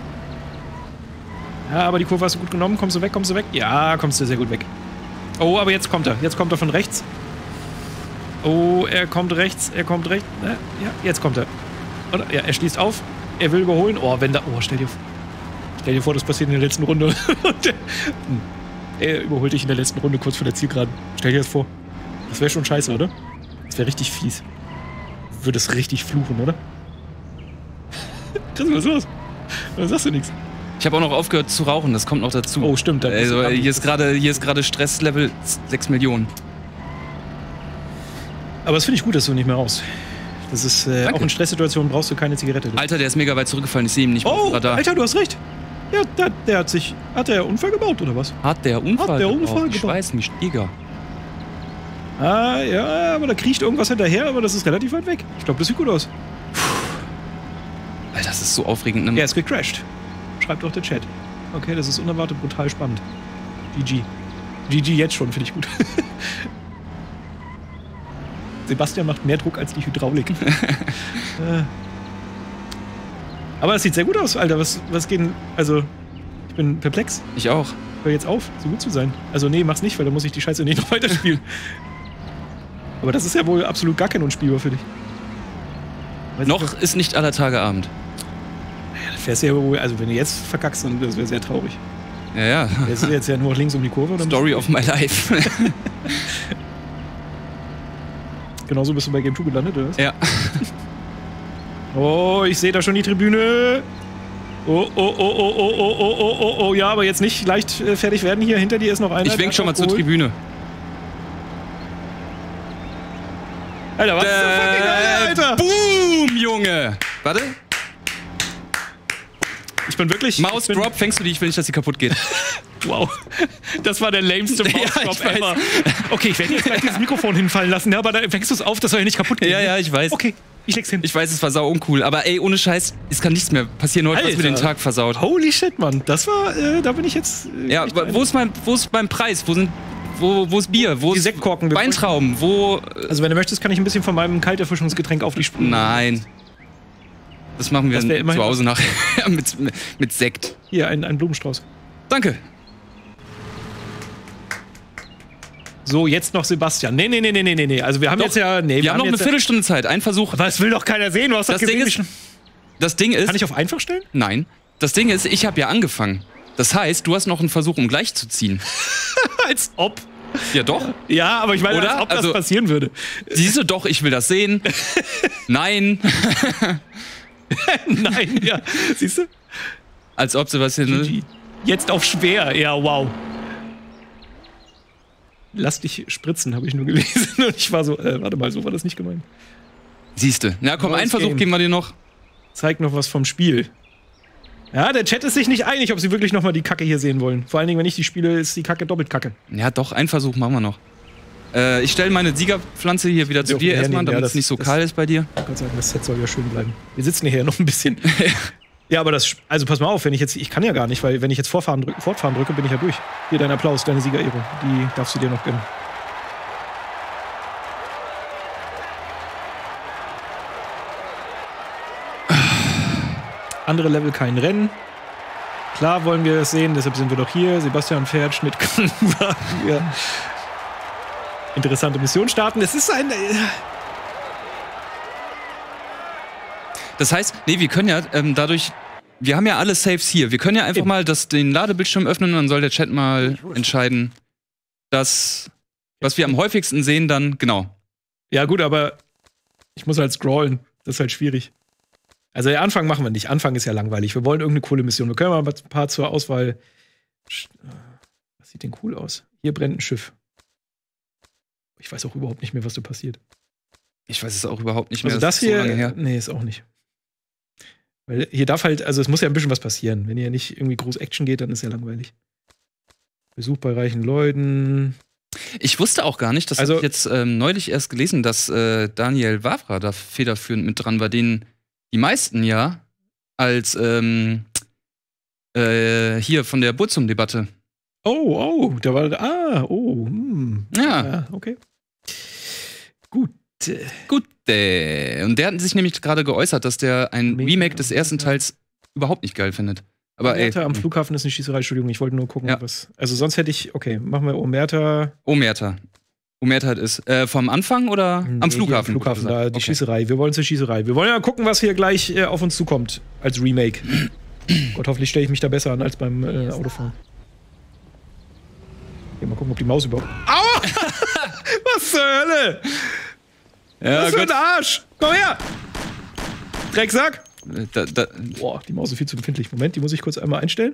aber die Kurve hast du gut genommen. Kommst du weg? Ja, kommst du sehr gut weg. Oh, aber jetzt kommt er von rechts. Oh, er kommt rechts. Ja, jetzt kommt er. Oder? Ja, er schließt auf. Er will überholen. Oh, stell dir vor, das passiert in der letzten Runde. Er überholt dich in der letzten Runde kurz vor der Zielgeraden. Stell dir das vor. Das wäre schon scheiße, oder? Das wäre richtig fies. Du würdest richtig fluchen, oder? Chris, was ist los? Warum sagst du nichts? Ich habe auch noch aufgehört zu rauchen, das kommt noch dazu. Oh, stimmt. Also, hier ist gerade Stresslevel 6 Millionen. Aber das finde ich gut, dass du nicht mehr rauchst. Das ist auch in Stresssituationen brauchst du keine Zigarette. Alter, der ist mega weit zurückgefallen, ich sehe ihn nicht mehr. Oh, Alter, du hast recht. Ja, hat der Unfall gebaut, oder was? Hat der Unfall gebaut? Ich weiß mich, Digga. Ah, ja, aber da kriecht irgendwas hinterher, aber das ist relativ weit weg. Ich glaube, das sieht gut aus. Alter, das ist so aufregend. Ne? Er ist gecrashed. Schreibt doch der Chat. Okay, das ist unerwartet brutal spannend. GG. GG jetzt schon, finde ich gut. Sebastian macht mehr Druck als die Hydraulik. Aber es sieht sehr gut aus, Alter. Was geht denn? Also, ich bin perplex. Ich auch. Hör jetzt auf, so gut zu sein. Also, nee, mach's nicht, weil dann muss ich die Scheiße nicht noch weiterspielen. Aber das ist ja wohl absolut gar kein unspielbar für dich. Noch ist nicht aller Tage Abend. Ja, das wär's ja wohl, also wenn du jetzt verkackst, dann das wäre sehr traurig. Ja. Jetzt ist jetzt ja nur links um die Kurve. Oder Story of my life. Genauso bist du bei Game 2 gelandet, oder was? Ja. Oh, ich sehe da schon die Tribüne. Oh, ja, aber jetzt nicht leicht fertig werden hier. Hinter dir ist noch einer. Ich wink schon mal zur Tribüne. Alter, was ist das fucking geil, Alter? Boom, Junge! Warte. Ich bin wirklich... Maus-Drop, fängst du die? Ich will nicht, dass sie kaputt geht. Wow. Das war der lameste Maus-Drop ever. Okay, ich werde jetzt gleich dieses Mikrofon hinfallen lassen, ja, aber da fängst du es auf, das soll ja nicht kaputt gehen. Ja, ich weiß. Okay, ich leg's hin. Ich weiß, es war sau uncool, aber ey, ohne Scheiß, es kann nichts mehr passieren, nur was mir den Tag versaut. Holy shit, Mann. Das war, da bin ich jetzt... Ja, wo ist mein Preis? Wo ist Bier? Wo die ist Sektkorken? Weintrauben? Also wenn du möchtest, kann ich ein bisschen von meinem Kalterfrischungsgetränk auf die Spur. Nein. Das machen wir Das wär immerhin zu Hause nachher mit Sekt. Hier, ein Blumenstrauß. Danke. So, jetzt noch Sebastian. Nee. Also wir haben Doch, jetzt ja... Nee, wir haben noch eine Viertelstunde Zeit. Ein Versuch. Aber das will doch keiner sehen. Du hast doch Das gesehen, Ding wie ist- schon- Das Ding ist... Kann ich auf einfach stellen? Nein. Das Ding ist, ich habe ja angefangen. Das heißt, du hast noch einen Versuch, um gleich zu ziehen. Als ob. Ja, doch. Ja, aber ich meine, Oder? als ob das Also- passieren würde. Siehst du, doch, ich will das sehen. Nein. Nein, ja. Siehst du? Als ob Sebastian... GG. Jetzt auf schwer. Ja, wow. Lass dich spritzen, habe ich nur gelesen. Und ich war so, warte mal, so war das nicht gemeint. Siehste. Na komm, Neues einen Versuch Game. geben wir dir noch. Zeig noch was vom Spiel. Ja, der Chat ist sich nicht einig, ob sie wirklich noch mal die Kacke hier sehen wollen. Vor allen Dingen, wenn ich die spiele, ist die Kacke doppelt Kacke. Ja, doch, einen Versuch machen wir noch. Ich stelle meine Siegerpflanze hier wieder zu auch dir erstmal, hernehmen, ja, damit das- es nicht so das- kalt ist bei dir. Ich kann sagen, das Set soll ja schön bleiben. Wir sitzen hier noch ein bisschen. Ja, aber das, also pass mal auf, ich kann ja gar nicht, weil wenn ich jetzt fortfahren drücke, bin ich ja durch. Hier dein Applaus, deine Siegerehrung, die darfst du dir noch gönnen. Andere Level kein Rennen. Klar wollen wir es sehen, deshalb sind wir doch hier. Sebastian fährt, Schmidt kann ja. Interessante Mission starten. Es ist ein. Das heißt, nee, wir können ja dadurch... Wir haben ja alle Saves hier. Wir können ja einfach mal den Ladebildschirm öffnen und dann soll der Chat mal entscheiden, was wir am häufigsten sehen dann, genau. Ja, gut, aber ich muss halt scrollen. Das ist halt schwierig. Also, der Anfang machen wir nicht. Anfang ist ja langweilig. Wir wollen irgendeine coole Mission. Wir können mal ein paar zur Auswahl. Was sieht denn cool aus? Hier brennt ein Schiff. Ich weiß auch überhaupt nicht mehr, was da passiert. Ich weiß es auch überhaupt nicht mehr. Also, das ist so hier. lange her. Nee, ist auch nicht. Weil hier darf halt, also, es muss ja ein bisschen was passieren. Wenn hier nicht irgendwie groß Action geht, dann ist ja langweilig. Besuch bei reichen Leuten. Ich wusste auch gar nicht, das Also- habe ich jetzt neulich erst gelesen, dass Daniel Wavra da federführend mit dran war, den die meisten ja als hier von der Burzum-Debatte. Da war. Ja, okay. Gut. gut. Und der hat sich nämlich gerade geäußert, dass der ein Mega. Remake des ersten Teils überhaupt nicht geil findet. Aber ey, Omerta am Flughafen ist eine Schießerei, Entschuldigung, ich wollte nur gucken, Ja. was. Also sonst hätte ich, okay, machen wir Omerta. Omerta. Omerta ist vom Anfang oder Nee, am hier Flughafen? Am Flughafen, da die Okay. Schießerei. Wir wollen zur Schießerei. Wir wollen ja gucken, was hier gleich auf uns zukommt als Remake. Gott, hoffentlich stelle ich mich da besser an als beim Autofahren. Okay, mal gucken, ob die Maus überhaupt. Aua! Was zur Hölle? Ja, Was für ein gut. Arsch! Komm her! Drecksack! Da, Boah, die Maus ist viel zu empfindlich. Moment, die muss ich kurz einmal einstellen.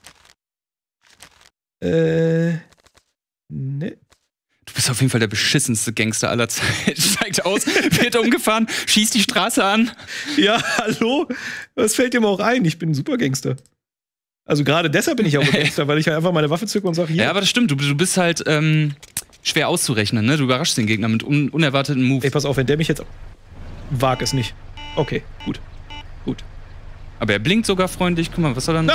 Ne. du bist auf jeden Fall der beschissenste Gangster aller Zeiten. Steigt aus, wird umgefahren, schießt die Straße an. Ja, hallo? Was fällt dir mal auch ein? Ich bin ein Supergangster. Also gerade deshalb bin ich auch ein Gangster, weil ich halt einfach meine Waffe zücke und sage, hier. Ja, aber das stimmt. Du bist halt schwer auszurechnen, ne? Du überraschst den Gegner mit unerwarteten Moves. Ey, pass auf, wenn der mich jetzt. Wag es nicht. Okay, gut. Gut. Aber er blinkt sogar freundlich. Guck mal, was soll er denn?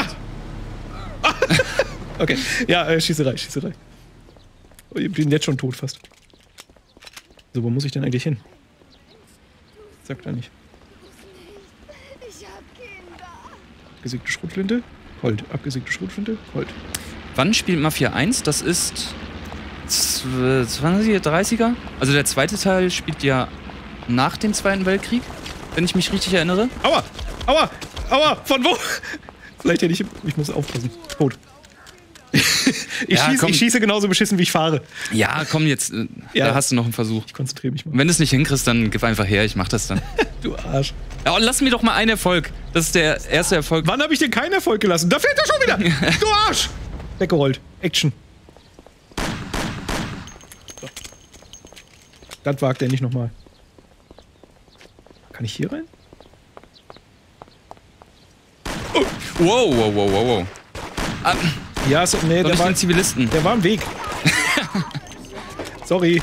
Okay. Ja, Schießerei. Oh, ich bin jetzt schon tot fast. So, wo muss ich denn eigentlich hin? Sagt er nicht. Ich hab Kinder. Abgesägte Schrotflinte? Gold. Abgesägte Schrotflinte? Gold. Wann spielt Mafia 1? Das ist 20er, 30er? Also der zweite Teil spielt ja nach dem Zweiten Weltkrieg, wenn ich mich richtig erinnere. Aua! Aua! Aua! Von wo? Vielleicht hätte ich muss aufpassen. Tot. Ich schieße genauso beschissen, wie ich fahre. Ja, komm jetzt, Ja. da hast du noch einen Versuch. Ich konzentriere mich mal. Und wenn du es nicht hinkriegst, dann gib einfach her, ich mach das dann. Du Arsch. Ja, und lass mir doch mal einen Erfolg. Das ist der erste Erfolg. Wann habe ich dir keinen Erfolg gelassen? Da fehlt er schon wieder! Du Arsch! Weggerollt. Action. So. Das wagt er nicht nochmal. Kann ich hier rein? Wow. Ja, so, nee, Doch der nicht war, den Zivilisten. der war im Weg. Sorry.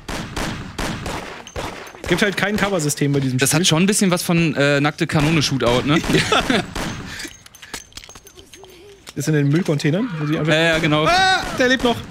Gibt halt kein Cover-System bei diesem Das Spiel. hat schon ein bisschen was von nackte Kanone-Shootout, ne? Ist in den Müllcontainern. Wo sie einfach Ja, genau. Ah, der lebt noch.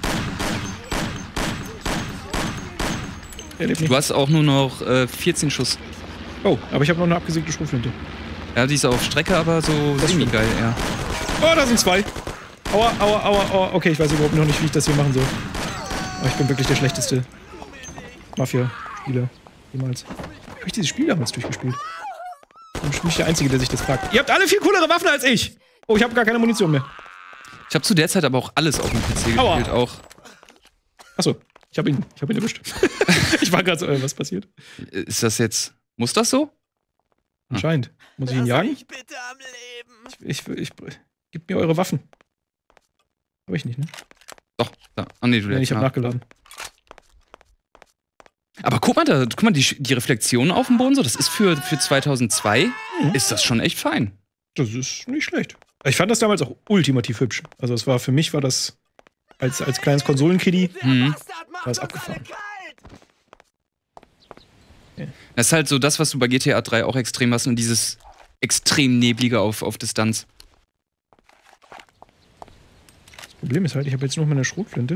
Der lebt nicht. Du hast auch nur noch 14 Schuss. Oh, aber ich habe noch eine abgesägte Schrotflinte. Ja, die ist auf Strecke, aber so semi-geil, ja. Oh, da sind 2. Aua, aua, aua, aua. Okay, ich weiß überhaupt noch nicht, wie ich das hier machen soll. Aber ich bin wirklich der schlechteste Mafia-Spieler jemals. Habe ich dieses Spiel damals durchgespielt? Ich bin nicht der Einzige, der sich das fragt. Ihr habt alle viel coolere Waffen als ich! Oh, ich habe gar keine Munition mehr. Ich habe zu der Zeit aber auch alles auf dem PC gespielt, auch. Achso, ich hab ihn erwischt. Ich war gerade so, was passiert? Ist das jetzt, muss das so? Anscheinend. Muss ich ihn jagen? Mich bitte am Leben. Gebt mir eure Waffen. Hab ich nicht, ne? Doch, da. Ah, nee, du Nee, ich hab nachgeladen. Aber guck mal, die Reflexion auf dem Boden so, das ist für 2002, ist das schon echt fein. Das ist nicht schlecht. Ich fand das damals auch ultimativ hübsch. Also es war für mich, war das als kleines Konsolenkiddy, war es abgefahren. Ja. Das ist halt so das, was du bei GTA 3 auch extrem hast und dieses extrem neblige auf Distanz. Das Problem ist halt, ich habe jetzt noch meine Schrotflinte.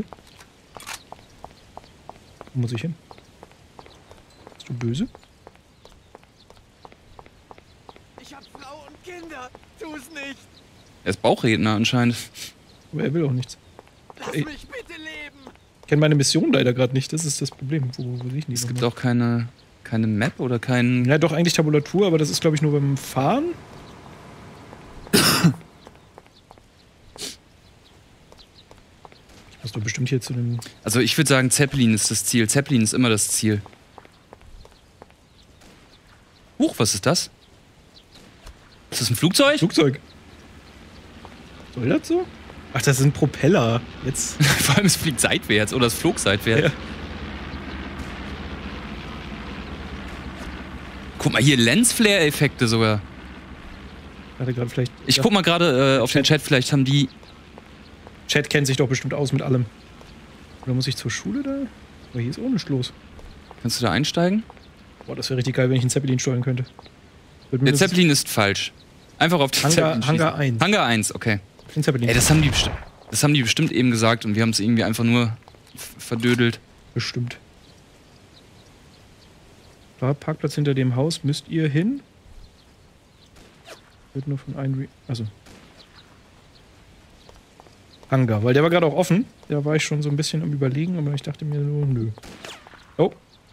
Wo muss ich hin? Bist du böse? Ich hab Frau und Kinder. Tu's nicht. Er ist Bauchredner anscheinend. Aber er will auch nichts. Lass mich bitte leben. Ich kenne meine Mission leider gerade nicht, das ist das Problem. Wo sehe ich die? Es gibt auch keine Map oder keinen... Ja, doch, eigentlich Tabulatur, aber das ist, glaube ich, nur beim Fahren. Ich muss doch bestimmt hier zu dem... Also ich würde sagen, Zeppelin ist das Ziel. Zeppelin ist immer das Ziel. Huch, was ist das? Ist das ein Flugzeug? Flugzeug. Soll das so? Ach, das sind Propeller. Jetzt. Vor allem, es fliegt seitwärts oder es flog seitwärts. Ja. Guck mal, hier Lensflare-Effekte sogar. Warte, gerade vielleicht. Ich guck mal gerade auf den Chat, vielleicht haben die... Chat kennt sich doch bestimmt aus mit allem. Oder muss ich zur Schule da? Aber hier ist auch nichts los. Kannst du da einsteigen? Boah, das wäre richtig geil, wenn ich einen Zeppelin steuern könnte. Der Zeppelin ist falsch. Einfach auf die Zeppelin schießen. Hangar 1. Hangar 1, okay. Den Zeppelin. Ey, das haben die bestimmt eben gesagt und wir haben es irgendwie einfach nur verdödelt. Bestimmt. Da, Parkplatz hinter dem Haus, müsst ihr hin? Wird nur von einem... Also. Hangar, weil der war gerade auch offen. Da war ich schon so ein bisschen am Überlegen, aber ich dachte mir nur, nö. Oh.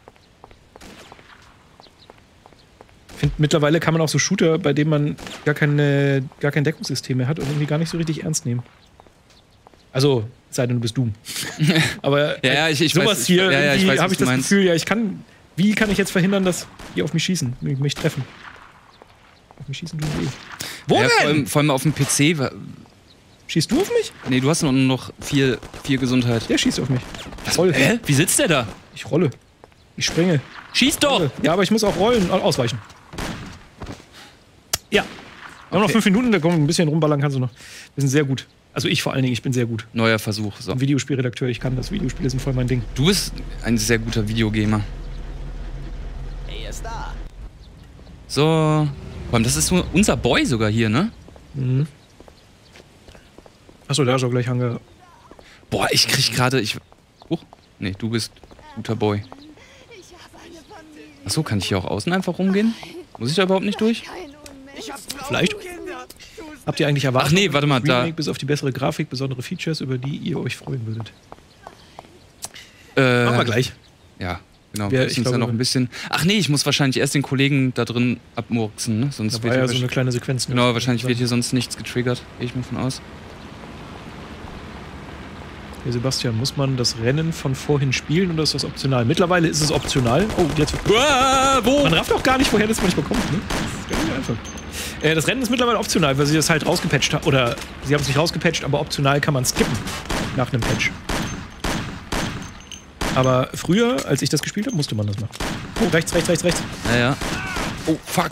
Mittlerweile kann man auch so Shooter, bei denen man gar kein Deckungssystem mehr hat und irgendwie gar nicht so richtig ernst nehmen. Also, sei denn du bist Doom. Aber ja, ich sowas weiß, hier, ich weiß, habe ich das Gefühl, ja, wie kann ich jetzt verhindern, dass die auf mich schießen, mich treffen? Auf mich schießen tun die. Wo denn? Vor allem auf dem PC. Schießt du auf mich? Nee, du hast nur noch 4 Gesundheit. Der schießt auf mich. Hä? Wie sitzt der da? Ich rolle. Ich springe. Schieß doch! Ja, aber ich muss auch rollen, ausweichen. Ja. Wir haben noch 5 Minuten, da kommen ein bisschen rumballern kannst du noch. Wir sind sehr gut. Also ich vor allen Dingen, ich bin sehr gut. Neuer Versuch. So. Ein Videospielredakteur, ich kann das. Videospiele sind voll mein Ding. Du bist ein sehr guter Videogamer. Er ist da. So. Vor allem, das ist unser Boy sogar hier, ne? Mhm. Achso, da ist auch gleich Hangar. Boah, ich krieg gerade. Nee, du bist guter Boy. Ich habe eine Familie. Achso, kann ich hier auch außen einfach rumgehen? Muss ich da überhaupt nicht durch? Kein Unmensch. Ich hab Frau Vielleicht. und Kinder. Tu's Habt ihr eigentlich erwartet? Ach nee, warte mal, da. Remake bis auf die bessere Grafik, besondere Features, über die ihr euch freuen würdet. Machen wir gleich. Ja, genau. Ja, Wir ich müssen uns ja glaube- noch ein bisschen. Ach nee, ich muss wahrscheinlich erst den Kollegen da drin abmurksen, ne? Sonst Da wird war ja hier so eine kleine Sequenz. ne? genau, wahrscheinlich wird hier sonst nichts getriggert. Gehe ich mal von aus. Hey Sebastian, muss man das Rennen von vorhin spielen oder ist das optional? Mittlerweile ist es optional. Oh, jetzt. Wo? Man rafft auch gar nicht, woher das manchmal kommt, ne? Das ist gar nicht einfach. Das Rennen ist mittlerweile optional, weil sie das halt rausgepatcht haben. Oder sie haben es nicht rausgepatcht, aber optional kann man skippen nach einem Patch. Aber früher, als ich das gespielt habe, musste man das machen. Oh, rechts. Naja. Oh, fuck.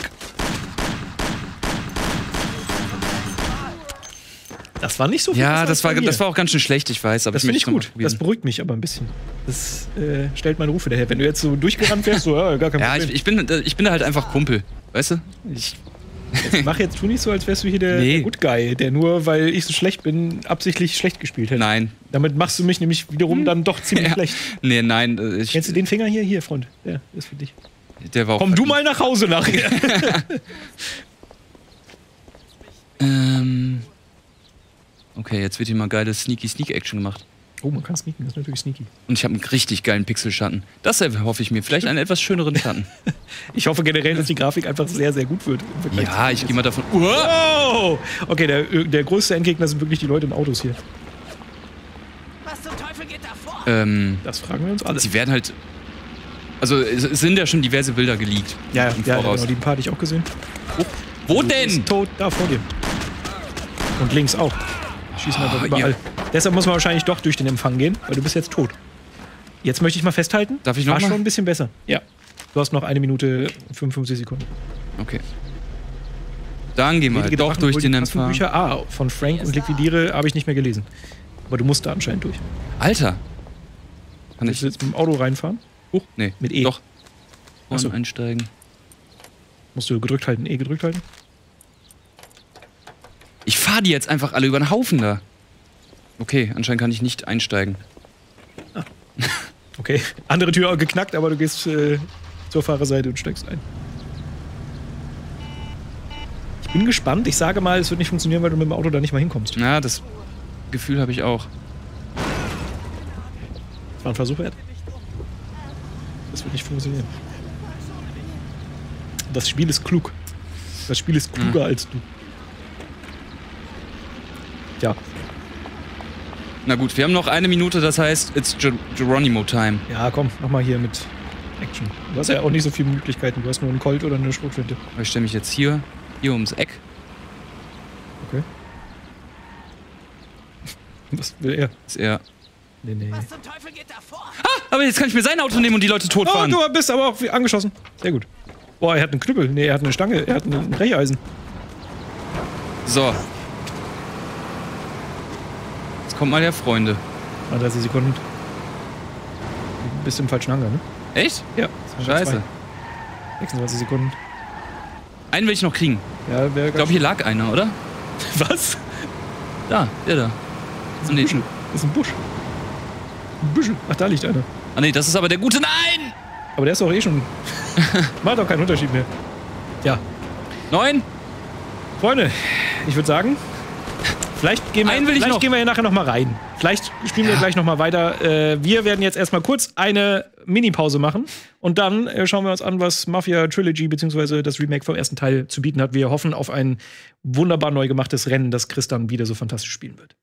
Das war nicht so viel. Ja, besser als bei mir. das war auch ganz schön schlecht, ich weiß. Aber Das finde ich möchte gut. noch mal Das probieren. beruhigt mich aber ein bisschen. Das stellt meinen Ruf wieder her. Wenn du jetzt so durchgerannt wärst, so, ja, gar kein Ja, Problem. ich bin da halt einfach Kumpel. Weißt du? Tu nicht so, als wärst du hier der Good Guy, der nur, weil ich so schlecht bin, absichtlich schlecht gespielt hätte. Nein. Damit machst du mich nämlich wiederum dann doch ziemlich Ja. schlecht. Nee, nein. Kennst du den Finger hier? Hier, Freund. Der ist für dich. Der war auch Komm du mal nach Hause nachher. Okay, jetzt wird hier mal geile Sneaky-Sneak-Action gemacht. Oh, man kann sneaken, das ist natürlich sneaky. Und ich habe einen richtig geilen Pixelschatten. Das hoffe ich mir. Vielleicht einen etwas schöneren Schatten. Ich hoffe generell, dass die Grafik einfach sehr, sehr gut wird. Ja, ich gehe mal davon. Wow! Okay, der größte Endgegner sind wirklich die Leute in Autos hier. Was zum Teufel geht da vor? Das fragen wir uns alle. Sie werden halt. Also, es sind ja schon diverse Bilder geleakt. Ja, im genau, Voraus. die paar hatte ich auch gesehen. Wo Du denn? bist tot, da vor dir. Und links auch. Schießen einfach überall. ja. Deshalb muss man wahrscheinlich doch durch den Empfang gehen, weil du bist jetzt tot. Jetzt möchte ich mal festhalten. Darf ich noch War mal? schon ein bisschen besser. Ja. Du hast noch 1 Minute 55 Sekunden. Okay. Dann gehen wir Wenige doch Drachen, durch hol den die Empfang. Bücher von Frank und Liquidiere habe ich nicht mehr gelesen. Aber du musst da anscheinend durch. Alter. Kann Willst ich du jetzt mit dem Auto reinfahren? Nee. Mit E. Doch. Ach so. Einsteigen. Musst du gedrückt halten, E gedrückt halten? Ich fahre die jetzt einfach alle über den Haufen da. Okay, anscheinend kann ich nicht einsteigen. Okay. Andere Tür geknackt, aber du gehst zur Fahrerseite und steigst ein. Ich bin gespannt. Ich sage mal, es wird nicht funktionieren, weil du mit dem Auto da nicht mal hinkommst. Ja, das Gefühl habe ich auch. Das war ein Versuch wert. Das wird nicht funktionieren. Das Spiel ist klug. Das Spiel ist kluger als du. Ja. Na gut, wir haben noch 1 Minute, das heißt, it's Geronimo-Time. Ja, komm, nochmal hier mit Action. Du hast ja auch nicht so viele Möglichkeiten. Du hast nur einen Colt oder eine Schrotflinte. Ich stelle mich jetzt hier ums Eck. Okay. Was will er? Ist er. Nee. Was zum Teufel geht da vor? Aber jetzt kann ich mir sein Auto nehmen und die Leute Oh, totfahren. du bist aber auch angeschossen. Sehr gut. Boah, er hat einen Knüppel. Nee, er hat eine Stange. Er hat ein Brecheisen. So. Jetzt kommt mal der Freunde. 30 Sekunden. Du bist im falschen Hangar, ne? Echt? Ja. Scheiße. 26 Sekunden. Einen will ich noch kriegen. Ja, Ich glaube, hier lag einer, oder? Was? Da, der da. Das ist ein Büschel. Das ist ein Busch. Ein Büschel. Ach, da liegt einer. Ah nee, das ist aber der gute. Nein! Aber der ist doch eh schon. Macht doch keinen Unterschied mehr. Ja. 9? Freunde, ich würde sagen, vielleicht gehen Einen will ich noch. gehen wir hier nachher noch mal rein. Vielleicht spielen wir gleich noch mal weiter. Wir werden jetzt erstmal kurz eine Mini-Pause machen und dann schauen wir uns an, was Mafia Trilogy bzw. das Remake vom ersten Teil zu bieten hat. Wir hoffen auf ein wunderbar neu gemachtes Rennen, das Chris dann wieder so fantastisch spielen wird.